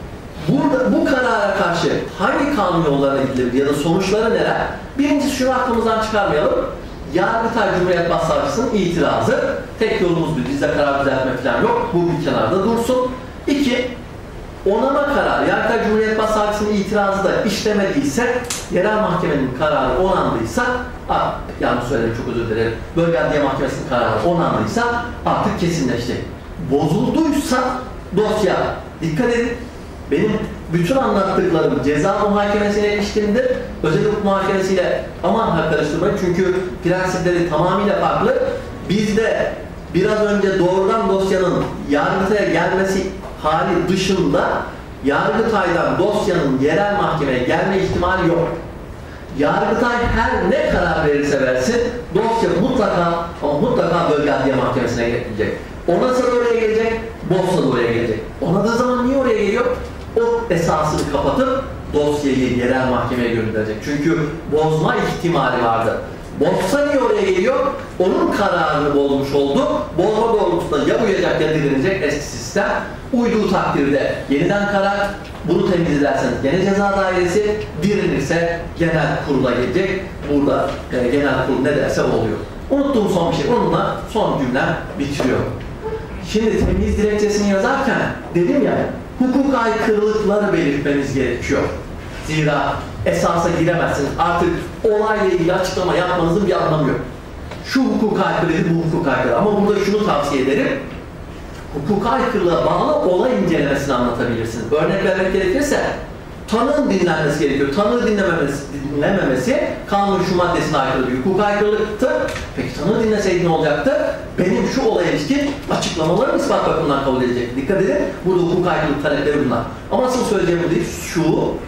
Burada bu karara karşı hangi kanun yollarına gidilir ya da sonuçları neler? Birincisi şunu aklımızdan çıkarmayalım. Yargıtay Cumhuriyet Başsavcısının itirazı. Tek yolumuz bir, bizde karar düzeltme falan yok. Bu bir kenarda dursun. 2. Onama kararı. Yargıtay Cumhuriyet Başsavcısının itirazı da işlemediyse, yerel mahkemenin kararı onandıysa, yanlış söyledim, çok özür dilerim. Bölge Adliye Mahkemesi'nin kararı onandıysa artık kesinleşecek. Bozulduysa dosya, dikkat edin, benim bütün anlattıklarım ceza muhakemesine ilişkindir. Özel hukuk muhakemesiyle aman karıştırmayın çünkü prensipleri tamamıyla farklı. Bizde biraz önce doğrudan dosyanın Yargıtay'a gelmesi hali dışında Yargıtay'dan dosyanın yerel mahkemeye gelme ihtimali yok. Yargıtay her ne karar verirse versin dosya mutlaka ama mutlaka Bölge Adliye Mahkemesi'ne gelecek. Ondan sonra oraya gelecek, bozsa da oraya gelecek. Onadığı zaman niye oraya geliyor? O esasını kapatıp dosyayı yerel mahkemeye gönderecek. Çünkü bozma ihtimali vardı. Bozsa niye oraya geliyor? Onun kararını bozmuş oldu. Bozma doğrultusunda ya uyacak ya direnecek eski sistem. Uyduğu takdirde yeniden karar. Bunu temiz ederseniz gene ceza dairesi, direnirse genel kurula gelecek. Burada genel kurul ne derse oluyor. Unuttuğum son bir şey. Onunla son cümlem bitiriyor. Şimdi temiz dilekçesini yazarken dedim ya, hukuk aykırılıkları belirtmemiz gerekiyor. Zira esasa giremezsiniz. Artık olayla ilgili açıklama yapmanızın bir anlamı yok. Şu hukuk aykırılığı, bu hukuk aykırılığı. Ama burada şunu tavsiye ederim. Hukuk aykırılığa bağlı olay incelemesini anlatabilirsiniz. Örnek vermek gerekirse tanığın dinlenmesi gerekiyor. Tanığı dinlememesi kanun şu maddesine aykırı bir hukuk aykırılıktı. Peki tanığı dinleseydi ne olacaktı? Benim şu olaya ilişkin açıklamalarım ispat bakımından kabul edilecek. Dikkat edin, burada hukuk aykırılık talepleri bunlar. Ama asıl söyleyeceğim bu değil, şu,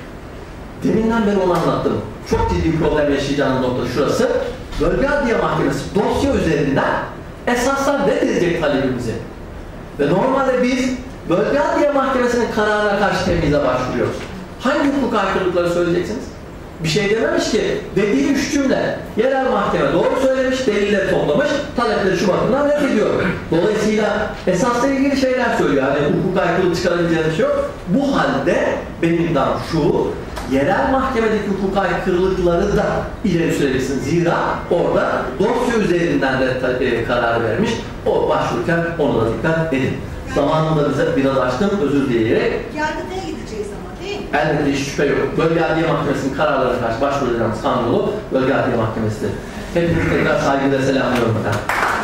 deminden beri onu anlattım. Çok ciddi bir problem yaşayacağınız nokta şurası. Bölge Adliye Mahkemesi dosya üzerinden esaslar reddedecek talebimizi. Ve normalde biz Bölge Adliye Mahkemesi'nin kararına karşı temize başvuruyoruz. Hangi hukuk aykırılıkları söyleyeceksiniz? Bir şey dememiş ki, dediği 3 cümle. Yerel mahkeme doğru söylemiş, deliller toplamış, talepleri şu bakımdan reddediyor. Dolayısıyla esasla ilgili şeyler söylüyor. Yani hukuk aykırılık çıkarabileceğiniz şey yok. Bu halde benim iddiam şu, yerel mahkemedeki hukuk aykırılıkları da ileri sürebilirsiniz. Zira orada dosya üzerinden de karar vermiş. O başvururken ona da dikkat edin. Zamanında bize biraz açtım, özür dileyerek. Yargıtay'a gideceğiz ama değil mi? Elbette hiç şüphe yok. Bölge Adliye Mahkemesi'nin kararlarına karşı başvuracağımız kanun yolu Bölge Adliye Mahkemesi'dir. Hepinizi tekrar saygıyla selamlıyorum efendim.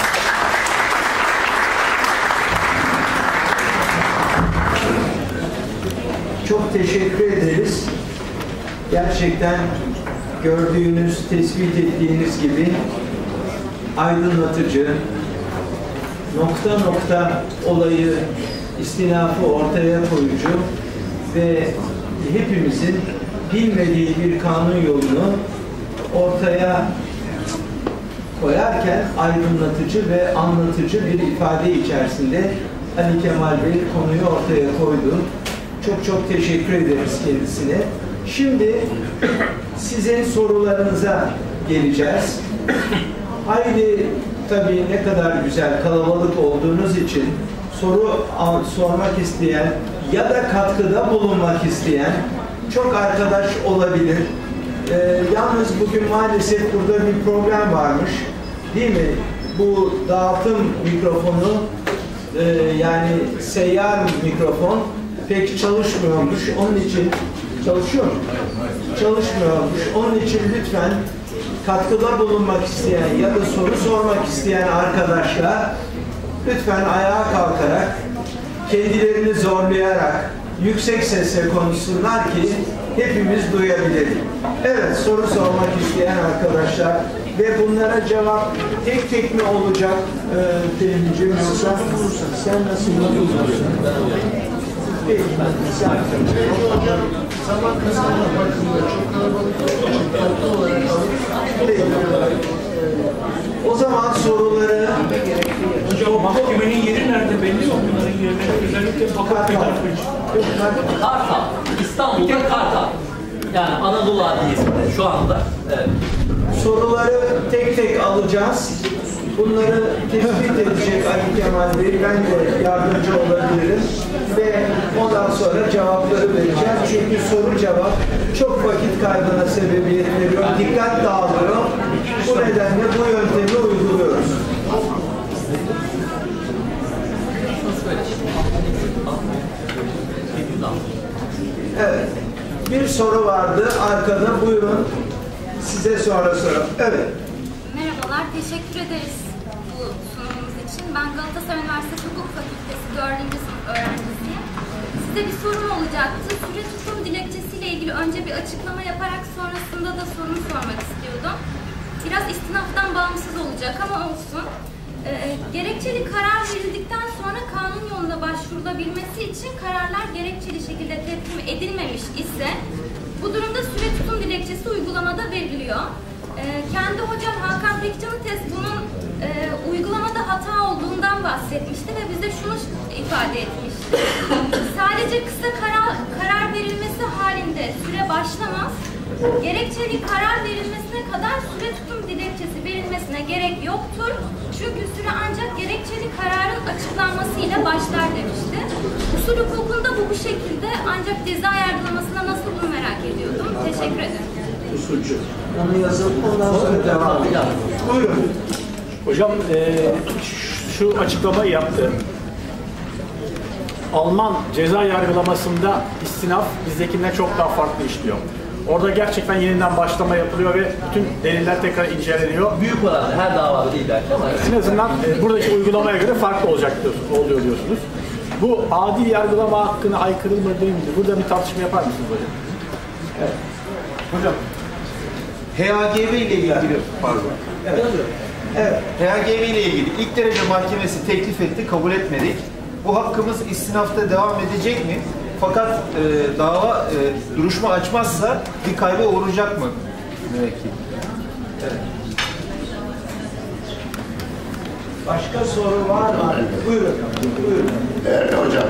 Çok teşekkür ederiz. Gerçekten gördüğünüz, tespit ettiğiniz gibi aydınlatıcı, nokta nokta olayı, istinafı ortaya koyucu ve hepimizin bilmediği bir kanun yolunu ortaya koyarken aydınlatıcı ve anlatıcı bir ifade içerisinde Ali Kemal Bey konuyu ortaya koydu. Çok çok teşekkür ederiz kendisine. Şimdi sizin sorularınıza geleceğiz. Haydi tabii ne kadar güzel kalabalık olduğunuz için soru sormak isteyen ya da katkıda bulunmak isteyen çok arkadaş olabilir. Yalnız bugün maalesef burada bir problem varmış. Değil mi? Bu dağıtım mikrofonu yani seyyar mikrofon pek çalışmıyormuş. Onun için çalışıyor mu? Çalışmıyormuş. Onun için lütfen katkıda bulunmak isteyen ya da soru sormak isteyen arkadaşlar lütfen ayağa kalkarak kendilerini zorlayarak yüksek sesle konuşsunlar ki hepimiz duyabilelim. Evet, soru sormak isteyen arkadaşlar ve bunlara cevap tek tek mi olacak Pelin'ciğim yoksa sen nasıl yapıyorsun? Peki. Peki hocam, zaman kazanma bakımında çok kalabalık olduğu toplu olarak O zaman soruları Hocam mahkemenin yeri nerede belli mi? Bunların yerleri özellikle fakat Kartal. İstanbul'da Kartal. Yani Anadolu Adliyesi'nde şu anda. Evet. soruları tek tek alacağız. Bunları tespit edecek Ali Kemal Bey, ben de yardımcı olabilirim ve ondan sonra cevapları vereceğiz. Çünkü soru cevap çok vakit kaybına sebebiyet veriyor, dikkat dağılıyor. Bu nedenle bu yöntemi uyguluyoruz. Evet. Bir soru vardı arkada. Buyurun. Size sonra soralım. Evet. Merhabalar, teşekkür ederiz bu sunumunuz için. Ben Galatasaray Üniversitesi Hukuk Fakültesi 4. sınıf öğrencisiyim. Size bir sorum olacaktı. Süre tutum dilekçesiyle ilgili önce bir açıklama yaparak sonrasında da sorumu sormak istiyordum. Biraz istinaftan bağımsız olacak ama olsun. Gerekçeli karar verildikten sonra kanun yoluna başvurulabilmesi için kararlar gerekçeli şekilde teslim edilmemiş ise bu durumda süre tutum dilekçesi uygulamada veriliyor. Kendi hocam Hakan Pekcanıtes bunun uygulamada hata olduğundan bahsetmişti ve bize şunu ifade etmişti. Sadece kısa karar verilmesi halinde süre başlamaz. Gerekçeli karar verilmesine kadar süre tutum dilekçesi verilmesine gerek yoktur. Çünkü süre ancak gerekçeli kararın açıklanmasıyla başlar demişti. Usul hukukunda bu şekilde, ancak ceza yargılamasına nasıl, bunu merak ediyordum. Teşekkür ederim. Usulcü. Onu yazalım, ondan sonra devam edelim. Buyurun. hocam şu açıklamayı yaptı. Alman ceza yargılamasında istinaf bizdekinden çok daha farklı işliyor. Orada gerçekten yeniden başlama yapılıyor ve bütün deliller tekrar inceleniyor. Büyük oranda her davada değil belki ama En azından buradaki uygulamaya göre farklı oluyor diyorsunuz. Bu adil yargılama hakkına aykırı mı değil mi? Burada bir tartışma yapar mısınız hocam? Evet. Hocam. HAGB ile ilgili. Pardon. Evet. Evet. HAGB ile ilgili ilk derece mahkemesi teklif etti, kabul etmedik. Bu hakkımız istinafta devam edecek mi? Fakat dava duruşma açmazsa bir kayba uğrayacak mı? Müvekkil. Evet. Başka soru var mı? Buyurun. Buyurun. Değerli hocam,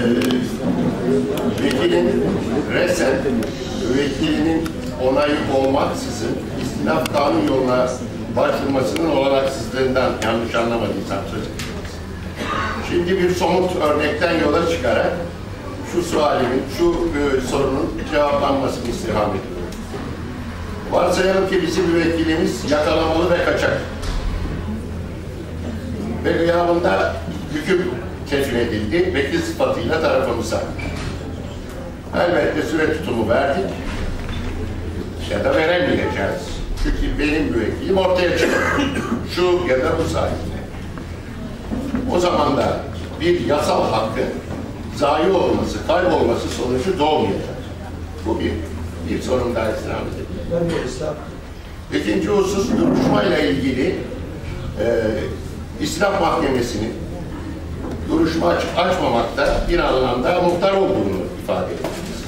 vekilin resen, vekilinin onayı olmaksızın istinaf kanun yoluna başvurmasının olanaksızlığından, yanlış anlamadıysam söz ediyoruz. Şimdi bir somut örnekten yola çıkarak şu sualimin, şu sorunun cevaplanmasını istirham ediyorum. Varsayalım ki bizim vekilimiz yakalamalı ve kaçak. Ve gıyabında hüküm teşkil edildi, vekil sıfatıyla tarafımıza. Elbette süre tutumu verdik ya da veremeyeceğiz. Çünkü benim müvekkilim ortaya çıkıyor. Şu ya da bu sayesinde. O zaman da bir yasal hakkın zayi olması, kaybolması sonucu doğmayacak. Bu bir sorun daha istirham edelim. İkinci husus, duruşmayla ilgili İstinaf Mahkemesi'nin duruşma açmamakta inanılanda muhtar olduğunu ifade ediyoruz.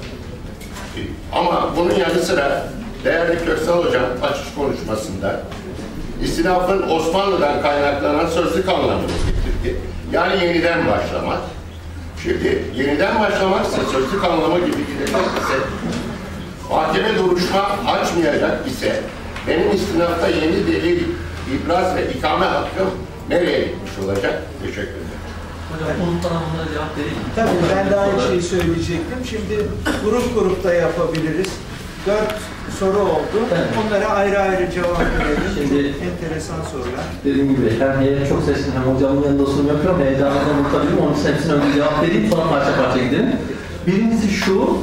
Ama bunun yanı sıra değerli Köksal Hocam açış konuşmasında istinafın Osmanlı'dan kaynaklanan sözlük anlamını getirdi. Yani yeniden başlamak. Şimdi yeniden başlamaksa sözlük anlamı gibi gidecek ise mahkeme duruşma açmayacak ise benim istinafta yeni delil, ibraz ve ikame hakkım nereye gitmiş olacak? Teşekkür ederim. hocam onun tanımına cevap vereyim. Tabii ben de aynı şeyi söyleyecektim. Şimdi grupta yapabiliriz. 4 soru oldu. Evet. Onlara ayrı ayrı cevap verelim. Şimdi enteresan sorular. dediğim gibi hem heyet çok sesli hem hocamın yanında sunum yapıyorum. Heyecanımdan mutluyum. Onun için hepsine önce cevap vereyim. Sonra parça parça gidelim. Birincisi şu.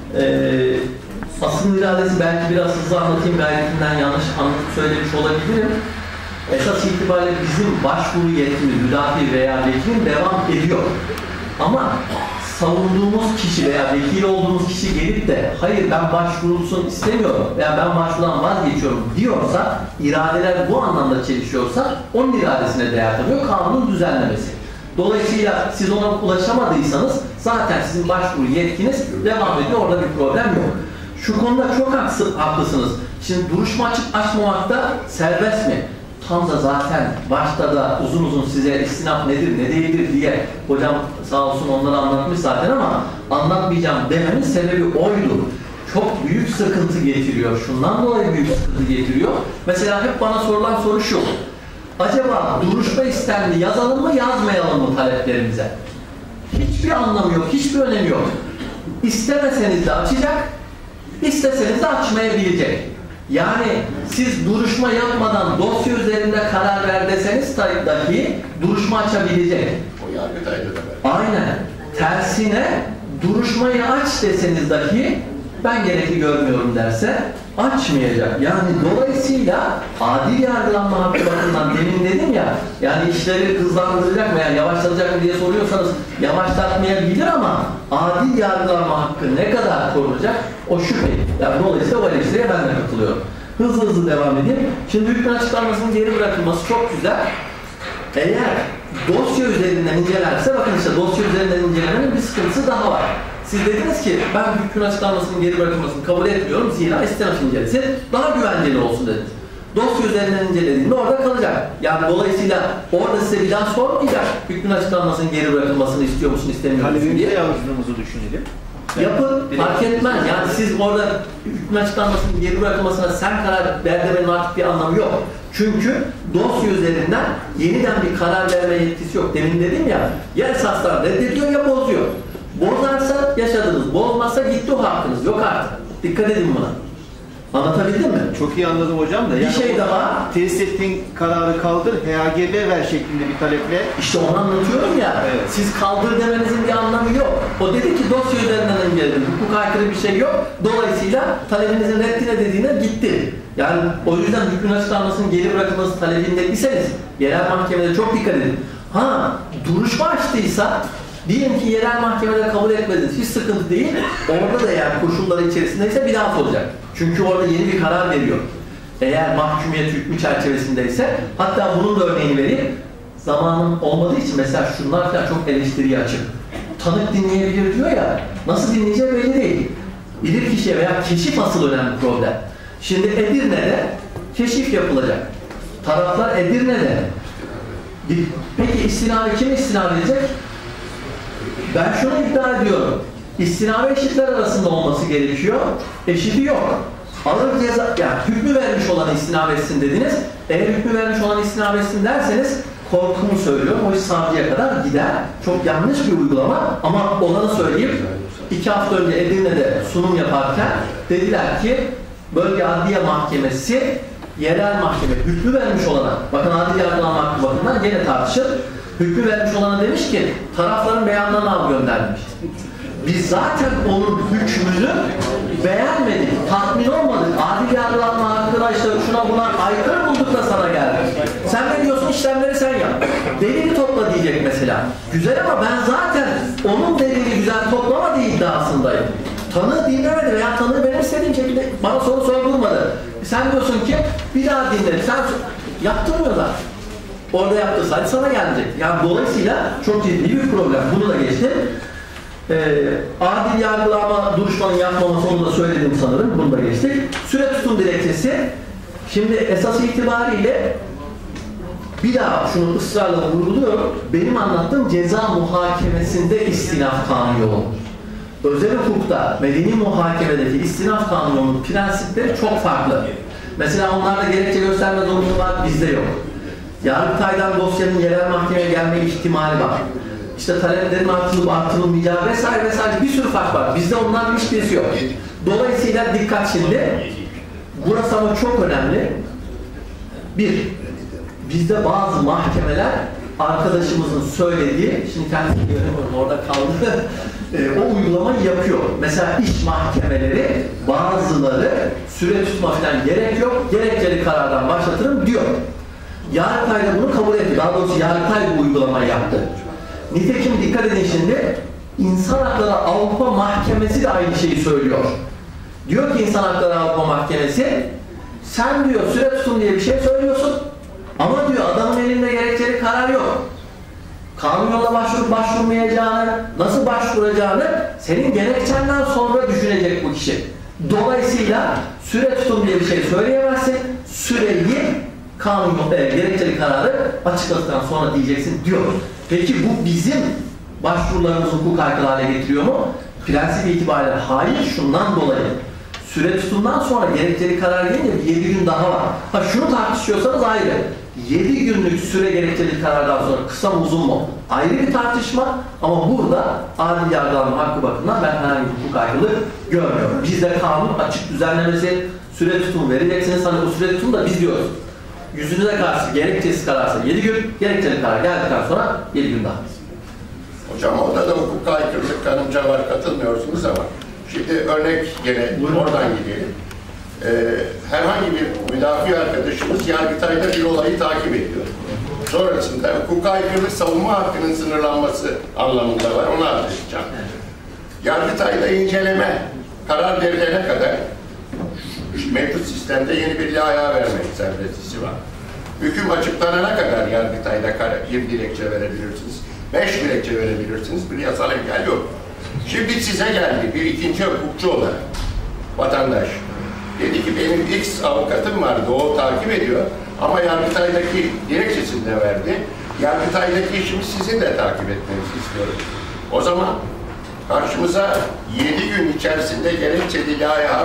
Asıl iradesi belki biraz hızlı anlatayım. Gayetinden yanlış anlatıp söylemiş olabilirim. Esas itibariyle bizim başvuru yetkimiz, müdafi veya vekilin devam ediyor. Ama savunduğumuz kişi veya vekil olduğumuz kişi gelip de hayır ben başvurulsun istemiyorum veya ben başvurudan vazgeçiyorum diyorsa, iradeler bu anlamda çelişiyorsa onun iradesine değer tanıyor kanunun düzenlemesi. Dolayısıyla siz ona ulaşamadıysanız zaten sizin başvuru yetkiniz devam ediyor. Orada bir problem yok. Şu konuda çok haklısınız. Şimdi duruşma açıp açmamakta serbest mi? Tam da zaten başta da uzun uzun size istinaf nedir, ne değildir diye hocam sağ olsun onları anlatmış zaten ama anlatmayacağım dememin sebebi oydu. Çok büyük sıkıntı getiriyor. Şundan dolayı büyük sıkıntı getiriyor. Mesela hep bana sorulan soru şu. Acaba duruşma istenli yazalım mı yazmayalım mı taleplerimize? Hiçbir anlamı yok, hiçbir önemi yok. İstemeseniz de açacak, isteseniz de açmayabilecek. Yani siz duruşma yapmadan dosya üzerinde karar ver deseniz dahi duruşma açabilecek. O Yargıtay'da da var. Aynen. Tersine duruşmayı aç deseniz dahi ben gerekli görmüyorum derse açmayacak. Yani dolayısıyla adil yargılanma hakkı bakımından demin dedim ya, yani işleri hızlandıracak mı, yani yavaşlatacak mı diye soruyorsanız yavaşlatmayabilir ama adil yargılanma hakkı ne kadar korunacak o şüpheli. Yani dolayısıyla o eleştiriye ben de katılıyorum. Hızlı devam edeyim. Şimdi hükmün açıklanmasının geri bırakılması çok güzel. Eğer dosya üzerinden incelerse, bakın işte dosya üzerinden incelemenin bir sıkıntısı daha var. Siz dediniz ki ben hükmün açıklanmasının geri bırakılmasını kabul etmiyorum, zira istinaf incelesi daha güvenceli olsun dediniz. Dosya üzerinden incelediğinde orada kalacak. Yani dolayısıyla orada size bir daha sormayacak hükmün açıklanmasının geri bırakılmasını istiyor musun, istemiyor musun diye. Yazdığımızı düşünelim. Yapın, fark etmez. Yani siz orada hükmün açıklanmasının geri bırakılmasına sen karar ver demenin artık bir anlamı yok. Çünkü dosya üzerinden yeniden bir karar verme yetkisi yok. Demin dedim ya esaslar reddediyor ya bozuyor. Bozarsa yaşadınız, bozmazsa gitti o hakkınız. Yok artık. Dikkat edin buna. Anlatabildim mi? Çok iyi anladım hocam da. Bir şey daha. Tesis ettiğin kararı kaldır, HAGB ver şeklinde bir taleple. İşte onu anlatıyorum ya. Evet. Siz kaldır demenizin bir anlamı yok. O dedi ki dosya üzerinden inceledim. Hukuk aykırı bir şey yok. Dolayısıyla talebinizin reddine dediğine gitti. Yani o yüzden hükmün açıklanmasının geri bırakılması talebindeyseniz yerel mahkemede çok dikkat edin. Duruşma açtıysa diyelim ki yerel mahkemede kabul etmediniz. Hiç sıkıntı değil. Orada da eğer koşulları içerisindeyse bir daha soracak. Çünkü orada yeni bir karar veriyor. Eğer mahkumiyet hükmü çerçevesindeyse, hatta bunun da örneğini vereyim. Zamanım olmadığı için mesela şunlar falan çok eleştiriye açık. Tanık dinleyebilir diyor ya, nasıl dinleyeceği belli değil. Bilirkişiye veya keşif asıl önemli problem. Şimdi Edirne'de keşif yapılacak. Taraflar Edirne'de. Peki istinabe kim istinab edecek? Ben şunu iddia ediyorum. İstinabe eşitler arasında olması gerekiyor. Eşiti yok. Ağır ceza, yani hükmü vermiş olan istinab etsin dediniz. Eğer hükmü vermiş olan istinab etsin derseniz korkumu söylüyorum. O iş savcıya kadar gider. Çok yanlış bir uygulama ama olanı söyleyeyim. 2 hafta önce Edirne'de sunum yaparken dediler ki Bölge Adliye Mahkemesi yerel mahkeme hükmü vermiş olana, bakın adil yargılama hakkı bakımından gene tartışır. Hükmü vermiş olana demiş ki tarafların beyanlarını al göndermiş. Biz zaten onun hükmünü beğenmedik, tatmin olmadık. Adil yargılanma hakkında işte şuna buna aykırı bulduk da sana geldik. Sen ne diyorsun, işlemleri sen yap. Delili topla diyecek mesela. Güzel ama ben zaten onun delili güzel toplamadığı iddiasındayım. Tanığı dinlemedi veya tanığı benim istediğim şekilde bana soru sorulmadı. Sen diyorsun ki bir daha dinle. Sen yaptırmıyorlar. Orada yaptırsaydı sana gelecek. Yani dolayısıyla çok ciddi bir problem. Bunu da geçtim. Adil yargılama duruşmanın yapmaması, onu da söyledim sanırım. Bunu da geçtik. Süre tutum dilekçesi. Şimdi esas itibariyle bir daha şunu ısrarla vurguluyorum. Benim anlattığım ceza muhakemesinde istinaf kanunu. Özel hukukta, medeni muhakemedeki istinaf kanununun prensipleri çok farklı. Mesela onlarda gerekçe gösterme zorunluluğu var, bizde yok. Yargıtay'dan dosyanın yerel mahkemeye gelme ihtimali var. İşte taleplerin artırılmayacağı vesaire vesaire bir sürü fark var. Bizde onların hiçbirisi yok. Dolayısıyla dikkat şimdi. Burası ama çok önemli. Bir, bizde bazı mahkemeler arkadaşımızın söylediği, şimdi kendisi göremiyorum orada kaldı, o uygulamayı yapıyor. Mesela iş mahkemeleri bazıları süre tutma falan gerek yok, gerekçeli karardan başlatırım diyor. Yargıtay da bunu kabul etti. Daha doğrusu Yargıtay bu uygulamayı yaptı. Nitekim dikkat edin şimdi, İnsan Hakları Avrupa Mahkemesi de aynı şeyi söylüyor. Diyor ki İnsan Hakları Avrupa Mahkemesi, sen diyor süre tutun diye bir şey söylüyorsun ama diyor adamın elinde gerekçeli karar yok. Kanun yollama başvurup başvurmayacağını, nasıl başvuracağını senin gerekçenden sonra düşünecek bu kişi. Dolayısıyla süre tutum diye bir şey söyleyemezsin. Süreyi kanun gerekçeli kararı açıkladıktan sonra diyeceksin diyor. Peki bu bizim başvurularımızı hukuk aykırı hale getiriyor mu? Prensip itibariyle hayır, şundan dolayı. Süre tutumdan sonra gerekçeli karar gelince 7 gün daha var. Ha şunu tartışıyorsanız ayrı. 7 günlük süre gerekçeli karardan sonra kısa mı uzun mu? Ayrı bir tartışma ama burada adil yargılanma hakkı bakımından ben herhangi bir hukuk aykırılık görmüyorum. Bizde kanun açık düzenlemesi, süre tutumu vereceksiniz. Hani bu süre tutumu da biz diyoruz. Yüzünüze karşı gerekçesiz kararsa 7 gün, gerekçeli karar geldikten sonra 7 gün daha. Hocam orada da hukuka aykırılık kanımca var, katılmıyorsunuz ama şimdi örnek gene oradan gidelim. Herhangi bir müdafi arkadaşımız Yargıtay'da bir olayı takip ediyor. Sonrasında hukuka aykırılık savunma hakkının sınırlanması anlamında var, onu anlatacağım. Yargıtay'da inceleme, karar verilene kadar mevcut sistemde yeni bir layiha vermek serbestisi var. Hüküm açıklanana kadar Yargıtay'da bir dilekçe verebilirsiniz. 5 dilekçe verebilirsiniz. Bir yasal engel yok. Şimdi size geldi bir ikinci hukukçu olarak vatandaş. Dedi ki benim X avukatım vardı, o takip ediyor. Ama Yargıtay'daki dilekçesini de verdi. Yargıtay'daki işimi sizin de takip etmenizi istiyorum. O zaman karşımıza 7 gün içerisinde gerekçeli layiha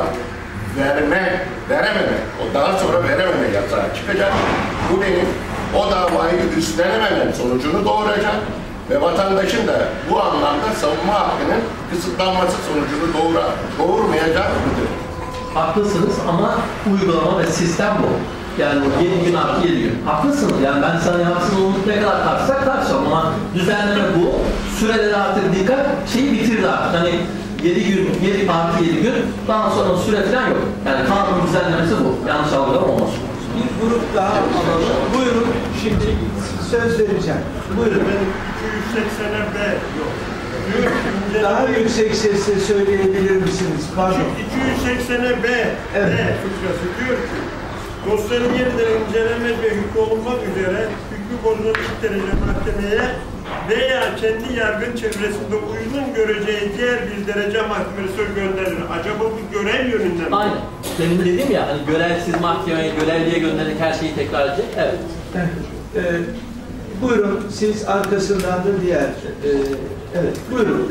verememe, o daha sonra verememe yasağı çıkacak. Bu benim o davayı üstlenememem sonucunu doğuracak ve vatandaşın da bu anlamda savunma hakkının kısıtlanması sonucunu doğurmayacak mıdır? Haklısınız ama uygulama ve sistem bu. Yani 7 gün artı 7 gün. Haklısınız yani ben sana haksız olmak ne kadar tartışsak tartışalım ama düzenleme bu. Süreleri artık dikkat şeyi bitirdi artık. Hani 7 gün, 7 artı 7 gün daha sonra süre falan yok. Yani kanun düzenlemesi bu. Yanlış algılama olmaz. Bir grup daha alalım. Buyurun. Şimdi söz vereceğim. Buyurun. 280'e B yok. Daha yüksek sesle söyleyebilir misiniz? Pardon. 280'e B. Evet. B fıkrası diyor ki dosyanın yeniden inceleme ve hükmolunmak üzere hükmü bozulan ilk derece mahkemeye veya kendi yargın çevresinde uygun göreceği diğer bir derece mahkemesine gönderilir. Acaba bu görev yönünden mi? Aynen. Benim dedim ya hani görevsiz mahkemeye, görevliye göndererek her şeyi tekrar edecek. Evet. Buyurun. Siz arkasından da diğer. Evet. Buyurun.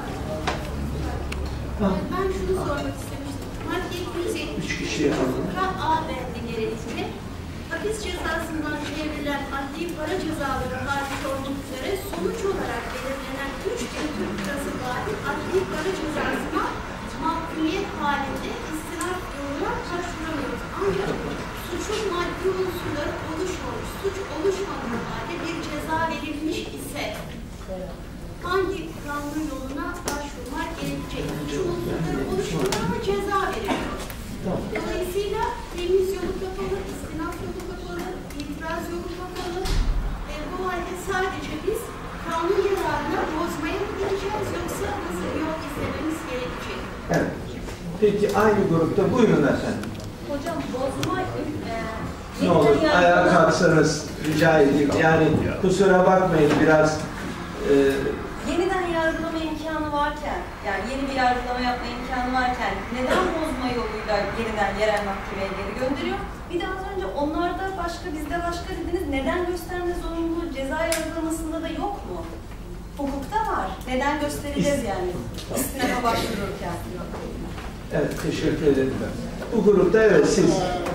Ben şunu sormak istemiştim. Madde 273 kişiye alalım. A bendi gerekçeli. Hapis cezasından çevrilen adli para cezaları hariç olmak üzere sonuç olarak belirlenen 3 bin Türk lirası dahil adli para cezasına mahkumiyet halinde istinaf yoluna başvuramıyoruz. Ancak suçun maddi unsurları oluşmamış, suç oluşmadığı halde bir ceza verilmiş ise hangi kanun yoluna başvurmak gerekecek? Suç unsurları oluşmadı ama ceza verilmiyor. Dolayısıyla temiz yolu kapalı, istinaf yolu kapalı, itiraz yolu kapalı. Bu halde sadece biz kanun yararına bozmaya mı gideceğiz yoksa nasıl bir yol izlememiz gerekecek? Evet. Peki aynı grupta buyurun efendim. Hocam bozma Ne olur ayağa kalksanız rica edeyim. Yani kusura bakmayın biraz yeniden yargılama imkanı varken, yani yeni bir yargılama yapma imkanı varken neden bozma yoluyla yeniden yerel mahkemeye geri gönderiyor? Bir de az önce onlarda başka, bizde başka dediniz. Neden gösterme zorunluluğu ceza yargılamasında da yok mu? Hukukta var. Neden göstereceğiz yani? İstinafa başvururken. evet teşekkür ederim. Bu grupta evet siz.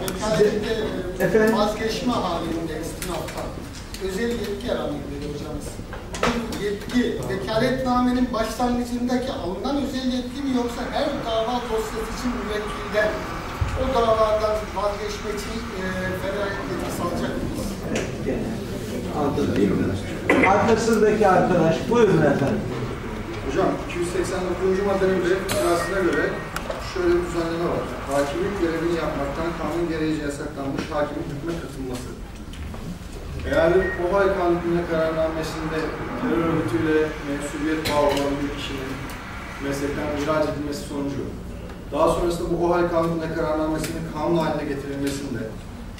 Efendim? Vazgeçme halinde istinaftan özel yetki aranıyor hocamız. Bu yetki, vekaletnamenin başlangıcındaki alınan özel yetki mi yoksa her dava dosyası için müvekkilden o davadan vazgeçmek için federal yetkisi alacak mıyız? Evet, anladım. Arkasındaki arkadaş, buyurun efendim. Hocam, 289. maddenin müdahale göre şöyle bir düzenleme var. Hakimlik görevini yapmaktan kanun gereği yasaklanmış hakimin hükme katılması. Eğer OHAL kanununa kararnamesinde terör örgütüyle mensubiyet bağı olan bir kişinin meslekten ihraç edilmesi sonucu, daha sonrasında bu OHAL kanununa kararnamesinin kanun haline getirilmesinde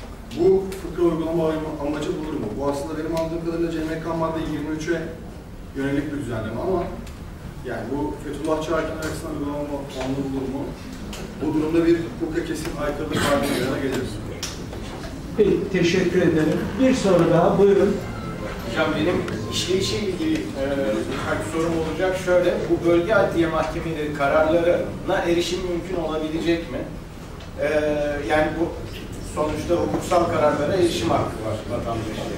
bu fıkra uygulama amacı bulur mu? Bu aslında benim anladığım kadarıyla CMK madde 23'e yönelik bir düzenleme ama yani bu Fethullahçı hakimler açısından uygulanma olur mu? Bu durumda bir hukuka kesin aykırılık haline geliriz. Peki, teşekkür ederim. Bir soru daha, buyurun. Hocam benim işleyişiyle ilgili birkaç sorum olacak. Şöyle, bu bölge adliye mahkemeleri kararlarına erişim mümkün olabilecek mi? Yani bu sonuçta hukuksal kararlara erişim hakkı var vatandaşların.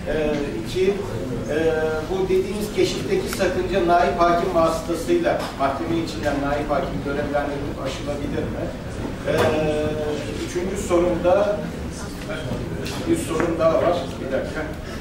Bu dediğimiz keşifteki sakınca naip hakim vasıtasıyla mahkeme içinden naip hakim görevlendirilip aşılabilir mi? Üçüncü sorumda bir sorun daha var. Bir dakika.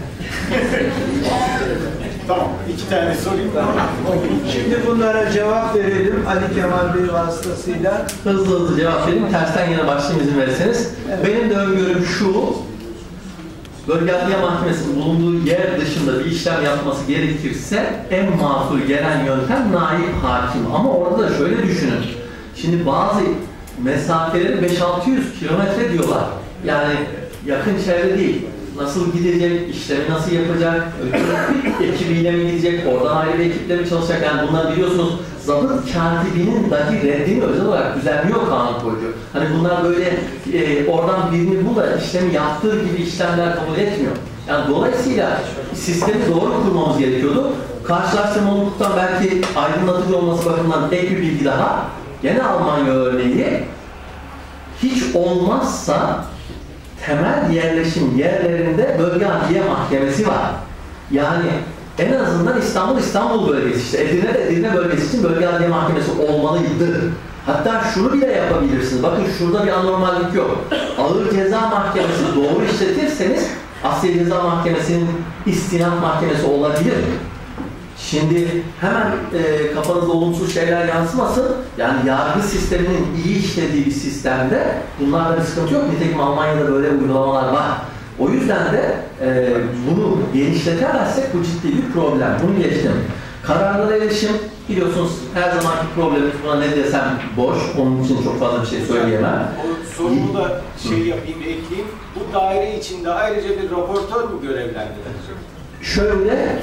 Tamam, 2 tane sorayım. Şimdi bunlara cevap verelim Ali Kemal Bey vasıtasıyla. Hızlı cevap vereyim. Tersten yine başlayayım izin verirseniz. Benim de öngörüm şu. Bölge Adliye Mahkemesi'nin bulunduğu yer dışında bir işlem yapması gerekirse en makul gelen yöntem naip hakim. Ama orada da şöyle düşünün. Şimdi bazı mesafeleri 5-600 kilometre diyorlar. Yani yakın çevre değil. Nasıl gidecek, işlemi nasıl yapacak, ekibiyle mi gidecek, oradan ayrı bir ekiple mi çalışacak? Yani bunlar biliyorsunuz zabıt katibinin dahi reddini özel olarak düzenliyor kanun koyucu. Hani bunlar böyle oradan birini bul da işlemi yaptığı gibi işlemler kabul etmiyor. Yani dolayısıyla sistemi doğru kurmamız gerekiyordu. Karşılaştırma hukuktan belki aydınlatıcı olması bakımından ek bir bilgi daha. Gene Almanya örneği hiç olmazsa temel yerleşim yerlerinde bölge adliye mahkemesi var. Yani en azından İstanbul bölgesi işte Edirne bölgesi için bölge adliye mahkemesi olmalıydı. Hatta şunu bile yapabilirsiniz. Bakın şurada bir anormallik yok. Ağır ceza mahkemesi doğru işletirseniz Asliye Ceza Mahkemesi'nin istinaf mahkemesi olabilir. Şimdi hemen kafanızda olumsuz şeyler yansımasın. Yani yargı sisteminin iyi işlediği bir sistemde bunlarda bir sıkıntı yok. Nitekim Almanya'da böyle uygulamalar var. O yüzden de bunu genişletemezsek bu ciddi bir problem. Bunu geçtim. Kararlara erişim biliyorsunuz her zamanki problemimiz, buna ne desem boş. Onun için çok fazla bir şey söyleyemem. O sorumu da ekleyeyim. Bu daire içinde ayrıca bir raportör mü görevlendirilecek? Şöyle,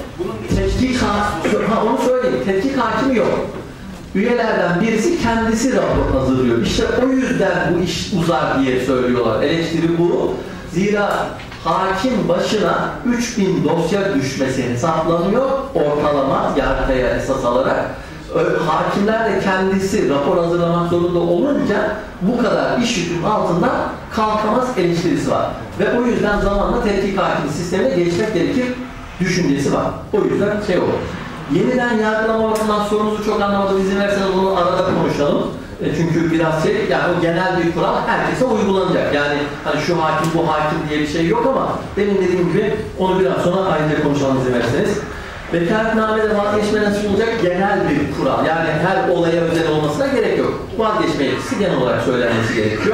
onu söyleyeyim, tetkik hakimi yok. Üyelerden birisi kendisi rapor hazırlıyor. İşte o yüzden bu iş uzar diye söylüyorlar. Eleştiri bu. Zira hakim başına 3000 dosya düşmesi hesaplanıyor ortalama yargıya esas alarak. Hakimler de kendisi rapor hazırlamak zorunda olunca bu kadar iş yükünün altından kalkamaz eleştirisi var. Ve o yüzden zamanla tetkik hakimi sistemine geçmek gerekir düşüncesi var. O yüzden şey olur. Yeniden yargılama bakımından sorunuzu çok anlamadım. İzin verseniz bunu arada konuşalım. Çünkü biraz yani o genel bir kural herkese uygulanacak. Yani hani şu hakim bu hakim diye bir şey yok ama benim dediğim gibi onu biraz sonra ayrıca konuşalım izin verseniz. Vekaletnamede vazgeçme nasıl olacak? Genel bir kural. Yani her olaya özel olmasına gerek yok. Vazgeçme yetkisi genel olarak söylenmesi gerekiyor.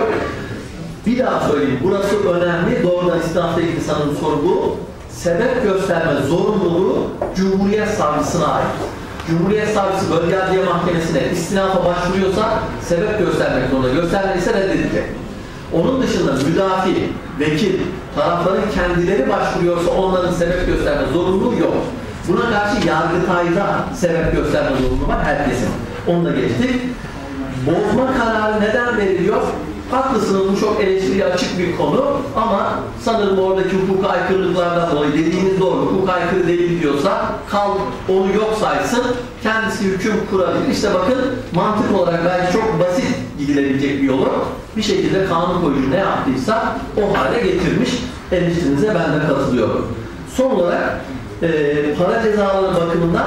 Bir daha söyleyeyim. Burası önemli. Doğrudan istinafla ilgili sanırım soru bu. Sebep gösterme zorunluluğu Cumhuriyet Savcısına ait. Cumhuriyet Savcısı Bölge Adliye Mahkemesi'ne istinafa başvuruyorsa sebep göstermek zorunda. Göstermediyse reddedilecek. Onun dışında müdafi, vekil, tarafların kendileri başvuruyorsa onların sebep gösterme zorunluluğu yok. Buna karşı Yargıtay'da sebep gösterme zorunluluğu var herkesin. Onu da geçtik. Bozma kararı neden veriliyor? Haklısınız, bu çok eleştiriye açık bir konu ama sanırım oradaki hukuka aykırılıklardan dolayı dediğiniz doğru, hukuka aykırı değil diyorsa onu yok saysın, kendisi hüküm kurabilir. İşte bakın mantık olarak belki çok basit gidilebilecek bir yolu bir şekilde kanun koyucu ne yaptıysa o hale getirmiş. Eleştirinize ben de katılıyorum. Son olarak para cezaları bakımından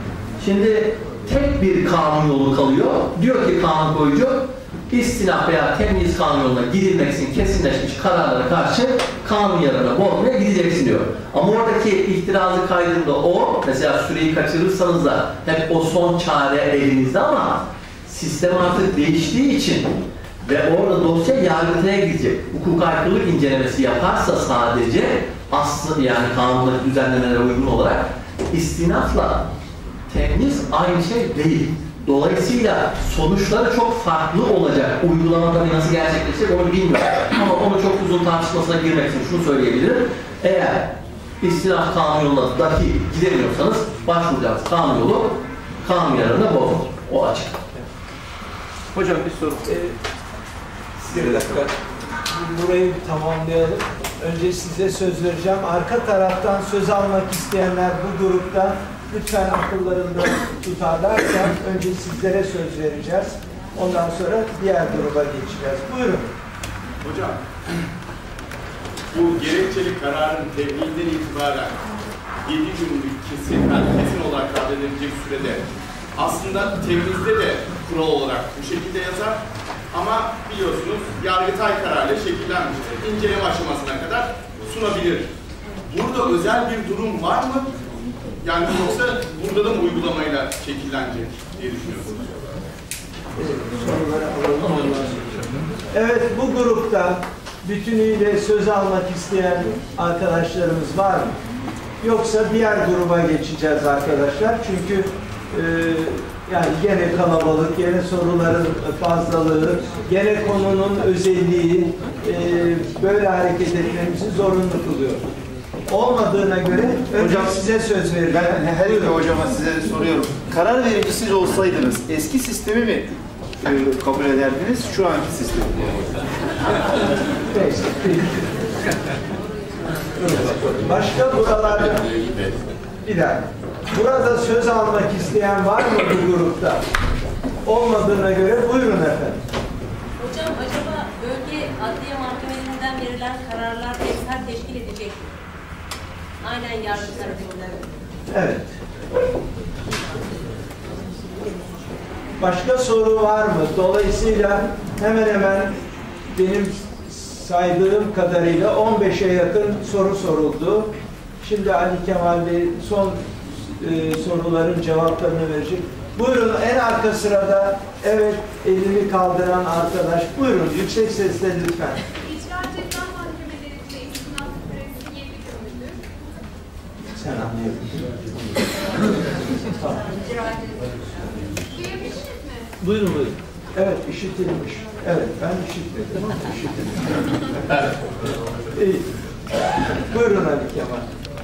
şimdi tek bir kanun yolu kalıyor. Diyor ki kanun koyucu, istinaf veya temyiz kanun yoluna gidilmek için kesinleşmiş kararlara karşı kanun yararına bozmaya gideceksin diyor. Ama oradaki itirazı kaydında o, mesela süreyi kaçırırsanız da hep o son çare elinizde ama sistem artık değiştiği için ve orada dosya Yargıtay'a gidecek. Hukuk aykırılık incelemesi yaparsa sadece aslında yani kanundaki düzenlemelere uygun olarak istinafla temyiz aynı şey değil. Dolayısıyla sonuçları çok farklı olacak. Uygulama tabii nasıl gerçekleşecek onu bilmiyorum. Ama onu çok uzun tartışmasına girmek için şunu söyleyebilirim. Eğer istinaf kanun yoluna dahi gidemiyorsanız başvuracağınız kanun yolu kanun yararına bozulur. O açık. Hocam bir soru. Bir dakika. Burayı bir tamamlayalım. Önce size söz vereceğim. Arka taraftan söz almak isteyenler bu grupta lütfen akıllarında tutarlarsa önce sizlere söz vereceğiz. Ondan sonra diğer gruba geçeceğiz. Buyurun. Hocam, bu gerekçeli kararın tebliğinden itibaren 7 günlük kesin olarak kabul edilecek sürede aslında temizde de kural olarak bu şekilde yazar. Ama biliyorsunuz Yargıtay kararıyla şekillenmiştir. İnceleme aşamasına kadar sunabilir. Burada özel bir durum var mı? Yani yoksa burada da mı uygulamayla şekillenecek diye düşünüyorsunuz? Evet, bu grupta bütünüyle söz almak isteyen arkadaşlarımız var mı? Yoksa diğer gruba geçeceğiz arkadaşlar. Çünkü yani gene kalabalık, gene soruların fazlalığı, gene konunun özelliği böyle hareket etmemizi zorunlu kılıyor. Olmadığına göre hocam size söz vereceğim. Ben her iki hocama size soruyorum. Karar verici siz olsaydınız eski sistemi mi kabul ederdiniz, şu anki sistemi mi? Başka buralarda bir dakika. Burada söz almak isteyen var mı bu grupta? Olmadığına göre buyurun efendim. Hocam acaba bölge adliye mahkemelerinden verilen kararlar emsal teşkil edecek mi? Aynen yargı tarafından. Evet. Başka soru var mı? Dolayısıyla hemen hemen benim saydığım kadarıyla 15'e yakın soru soruldu. Şimdi Ali Kemal Bey son soruların cevaplarını verecek. Buyurun, en arka sırada evet elini kaldıran arkadaş. Buyurun yüksek sesle lütfen. İcra Ceza Mahkemelerinde istinaf süresi 7 gündür. Sen anlayabilirsin. Tamam. Duyabilsiniz mi? Buyurun buyurun. Evet, işitilmiş. Evet, ben işitmedim ama işitilmiş. Evet. İyi. Buyurun Ali Kemal.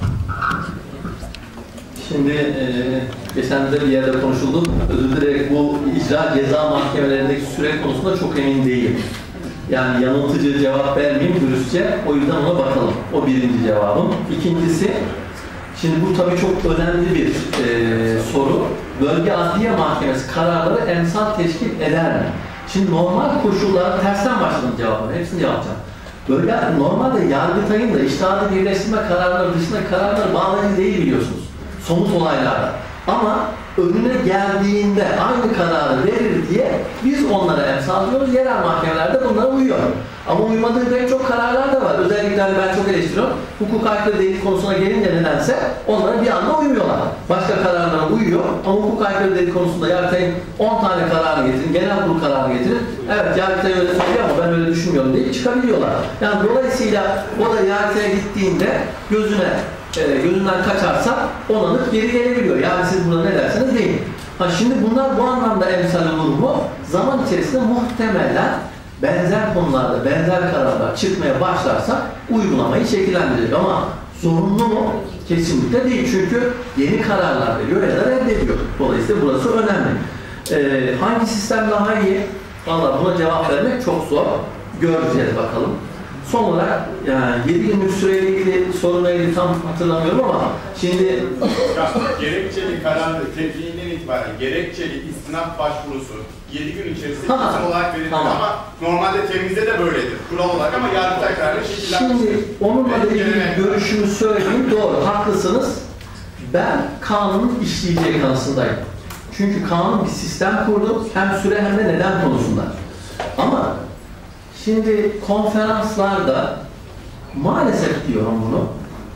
Şimdi geçen de bir yerde konuşuldu. Özür dileyerek bu icra ceza mahkemelerindeki süre konusunda çok emin değilim. Yani yanıltıcı cevap vermeyeyim dürüstçe. O yüzden ona bakalım. O birinci cevabım. İkincisi, şimdi bu tabii çok önemli bir soru. Bölge Adliye Mahkemesi kararları emsal teşkil eder mi? Şimdi normal koşullarda tersten başladım cevabını. Hepsini cevaplayacağım. Bölge normalde Yargıtay'ın da iştihadı birleştirme kararları dışında kararlar bağlayıcı değil biliyorsunuz. Somut olaylarda. Ama önüne geldiğinde aynı kararı verir diye biz onlara emsal diyoruz. Yerel mahkemelerde bunlara uyuyor. Ama uymadığı pek çok kararlar da var. Özellikle ben çok eleştiriyorum. Hukuk aykırı delil konusuna gelince nedense onlara bir anda uymuyorlar. Başka kararlara uyuyor ama hukuk aykırı delil konusunda Yargıtay'ın 10 tane kararını getirin, genel kurul kararını getirin. Evet Yargıtay öyle söylüyor ama ben öyle düşünmüyorum deyip çıkabiliyorlar. Yani dolayısıyla o da Yargıtay'a gittiğinde gözünden kaçarsa onanıp geri gelebiliyor. Yani siz burada ne derseniz deyin. Şimdi bunlar bu anlamda emsal olur mu? Zaman içerisinde muhtemelen benzer konularda benzer kararlar çıkmaya başlarsa uygulamayı şekillendirir. Ama zorunlu mu? Kesinlikle değil. Çünkü yeni kararlar veriyor ya da reddediyor. Dolayısıyla burası önemli. Hangi sistem daha iyi? Vallahi buna cevap vermek çok zor. Göreceğiz bakalım. Son olarak yani 7 günlük süreyle ilgili sorunla ilgili tam hatırlamıyorum ama şimdi gerekçeli kararı tebliğinden itibaren gerekçeli istinaf başvurusu 7 gün içerisinde kesin olarak verilir ama normalde temizde de böyledir. Kural olarak ama Yargıtay kararı şekillenmiştir. Şimdi onunla ilgili görüşümü söyleyeyim. Doğru, haklısınız. Ben kanunun işleyeceği kanısındayım. Çünkü kanun bir sistem kurdu. Hem süre hem de neden konusunda. Ama şimdi konferanslarda maalesef diyorum bunu.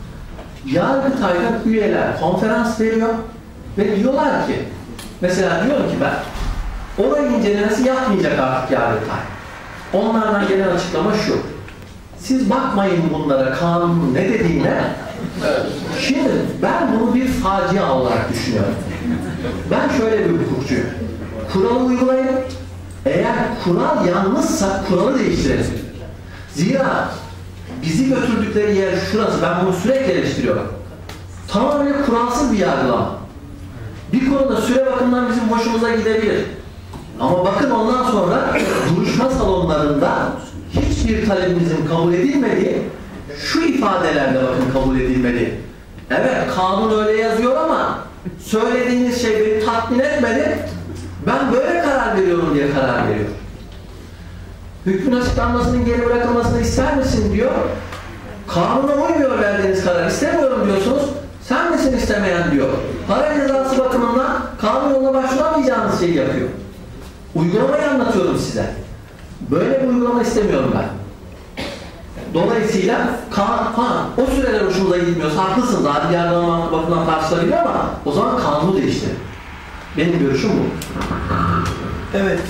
Yargıtay'dan üyeler konferans veriyor ve diyorlar ki mesela diyorum ki ben olay incelemesi yapmayacak artık Yargıtay. Onlardan gelen açıklama şu. Siz bakmayın bunlara kanunun ne dediğine. Şimdi ben bunu bir facia olarak düşünüyorum. Ben şöyle bir hukukçuyum. Kuralı uygulayın. Eğer kural yanlışsa kuralı değiştirelim. Zira bizi götürdükleri yer şurası. Ben bunu sürekli eleştiriyorum. Tamamen kuralsız bir yargılama. Bir konuda süre bakımından bizim hoşumuza gidebilir. Ama bakın ondan sonra duruşma salonlarında hiçbir talebimizin kabul edilmediği, şu ifadelerle bakın kabul edilmedi. Evet, kanun öyle yazıyor ama söylediğiniz şey beni tatmin etmedi. Ben böyle karar veriyorum diye karar veriyor. Hükmün açıklanmasının geri bırakılmasını ister misin diyor. Kanuna uymuyor verdiğiniz karar. İstemiyorum diyorsunuz. Sen misin istemeyen diyor. Para cezası bakımından kanun yoluna başvuramayacağınız şeyi yapıyor. Uygulamayı anlatıyorum size. Böyle bir uygulama istemiyorum ben. Dolayısıyla o süreler hoşumuza gitmiyorsa haklısınız. Adil yargılama bakımından tartışılabilir ama o zaman kanunu değiştirin. Benim görüşüm bu. Evet.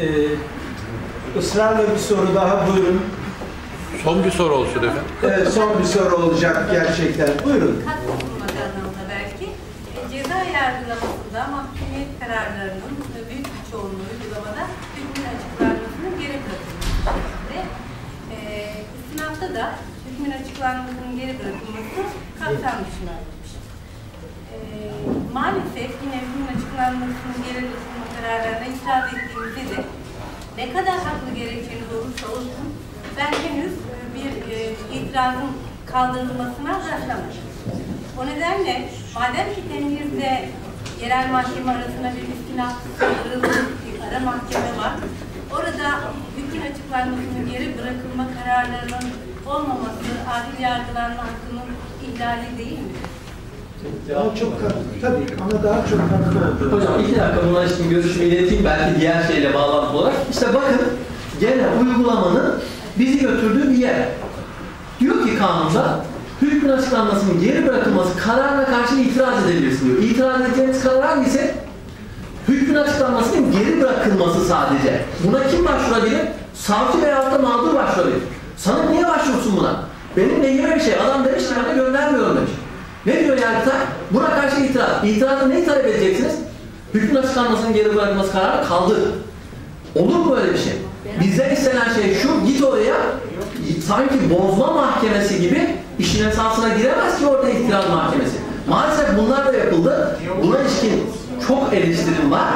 Israrla bir soru daha, buyurun. Son bir soru olsun efendim. Evet, son bir soru olacak gerçekten. Buyurun. Katkı sunmak anlamında belki. Ceza yargılamasında mahkemiyet kararlarının büyük bir çoğunluğu uygulamada hükmün açıklanmasının geri bırakılması. İstinafta da hükmün açıklanmasının geri bırakılması kapsam dışına alınmış. Maalesef yine hükmün açıklanmasının geri bırakılma kararlarına itiraz ettiğimizde de ne kadar haklı gerekçeniz olursa olsun ben henüz bir itirazın kaldırılmasına rastlamadım. O nedenle madem ki temizle yerel mahkeme arasında bir istinaf sınırlı bir ara mahkeme var, orada hükmün açıklanmasının geri bırakılma kararlarının olmaması adil yargılanma hakkının ihlali değil mi? Daha çok tabii ama daha çok katkı oldu. Hocam 2 dakika buna şimdi görüşümü ileteyim belki diğer şeyle bağlantılı olarak. İşte bakın gene uygulamanın bizi götürdüğü bir yer. Diyor ki kanunda hükmün açıklanmasının geri bırakılması kararına karşı itiraz edebilirsin diyor. İtiraz edeceğiniz karar hangisi? Hükmün açıklanmasının geri bırakılması sadece. Buna kim başvurabilir? Savcı veyahut da mağdur başvurabilir. Sanık niye başvursun buna? Benim lehime bir şey. Adam demiş ki ben de göndermiyorum demiş. Ne diyor Yargıtay? Buna karşı itiraz. İtirazda neyi talep edeceksiniz? Hükmün açıklanmasının geri bırakılması kararı kaldı. Olur mu böyle bir şey? Bizden istenen şey şu, git oraya sanki bozma mahkemesi gibi işin esasına giremez ki orada itiraz mahkemesi. Maalesef bunlar da yapıldı. Buna ilişkin çok eleştirim var.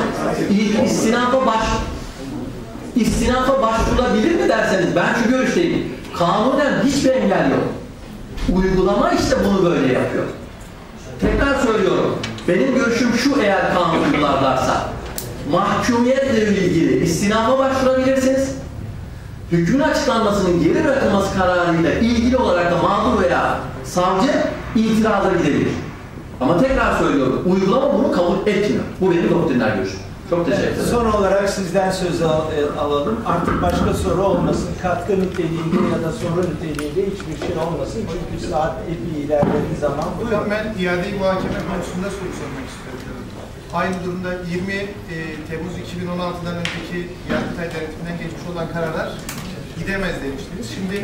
İstinafa başvurulabilir mi derseniz ben şu görüşteyim. Kanunen hiçbir engel yok. Uygulama işte bunu böyle yapıyor. Tekrar söylüyorum. Benim görüşüm şu, eğer kanun uygularlarsa mahkumiyetle ilgili istinafa başvurabilirsiniz. Hükmün açıklanmasının geri bırakılması kararıyla ilgili olarak da mağdur veya savcı itiraza gidebilir. Ama tekrar söylüyorum, uygulama bunu kabul etmiyor. Bu benim doktrinler görüşüm. Çok teşekkür ederim. Son olarak sizden söz alalım. Artık başka soru olmasın. Katkı niteliğinde ya da soru niteliğinde hiçbir şey olmasın. Çünkü saat epey ilerlediği zaman. Hocam ben iade-i muhakeme konusunda soru sormak istiyorum. Aynı durumda 20 Temmuz 2016'dan önceki Yargıtay denetiminden geçmiş olan kararlar gidemez demiştiniz. Şimdi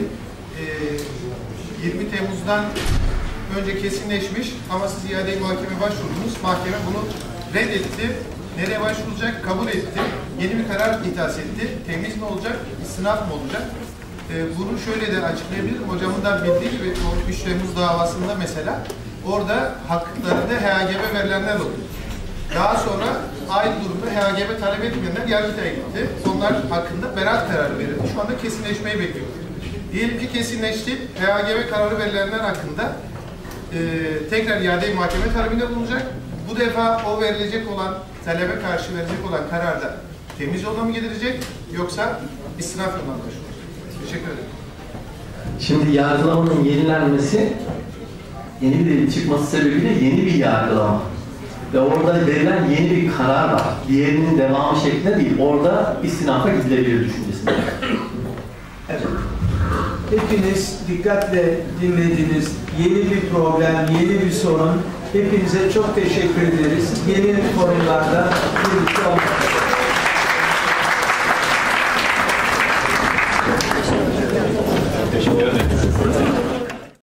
20 Temmuz'dan önce kesinleşmiş ama siz iade-i muhakeme başvurdunuz. Mahkeme bunu reddetti. Nereye başvuracak? Kabul etti. Yeni bir karar ithas etti. Temiz mi olacak? İstinaf mı olacak? Bunu şöyle de açıklayabilirim. Hocamın da bildiği gibi 3 Temmuz davasında mesela orada haklarında HAGB verilenler oldu. Daha sonra aynı durumda HAGB talep etmeyenler Yargıtay'a gitti. Onlar hakkında beraat kararı verildi. Şu anda kesinleşmeyi bekliyoruz. Diyelim ki kesinleşti. HAGB kararı verilenler hakkında tekrar iade-i muhakeme talebinde bulunacak. Bu defa o verilecek olan, talebe karşı verilecek olan kararda temiz yoluna mı gidilecek yoksa istinaf yoluna mı başvurulacak? Teşekkür ederim. Şimdi yargılamanın yenilenmesi, yeni bir delil çıkması sebebiyle yeni bir yargılama. Ve orada verilen yeni bir karar var. Diğerinin devamı şeklinde değil. Orada istinafa gidilebilir düşüncesinde. Evet. Hepiniz dikkatle dinlediniz. Yeni bir problem, yeni bir sorun. Hepinize çok teşekkür ederiz. Yeni konularda birlikte olmak üzere.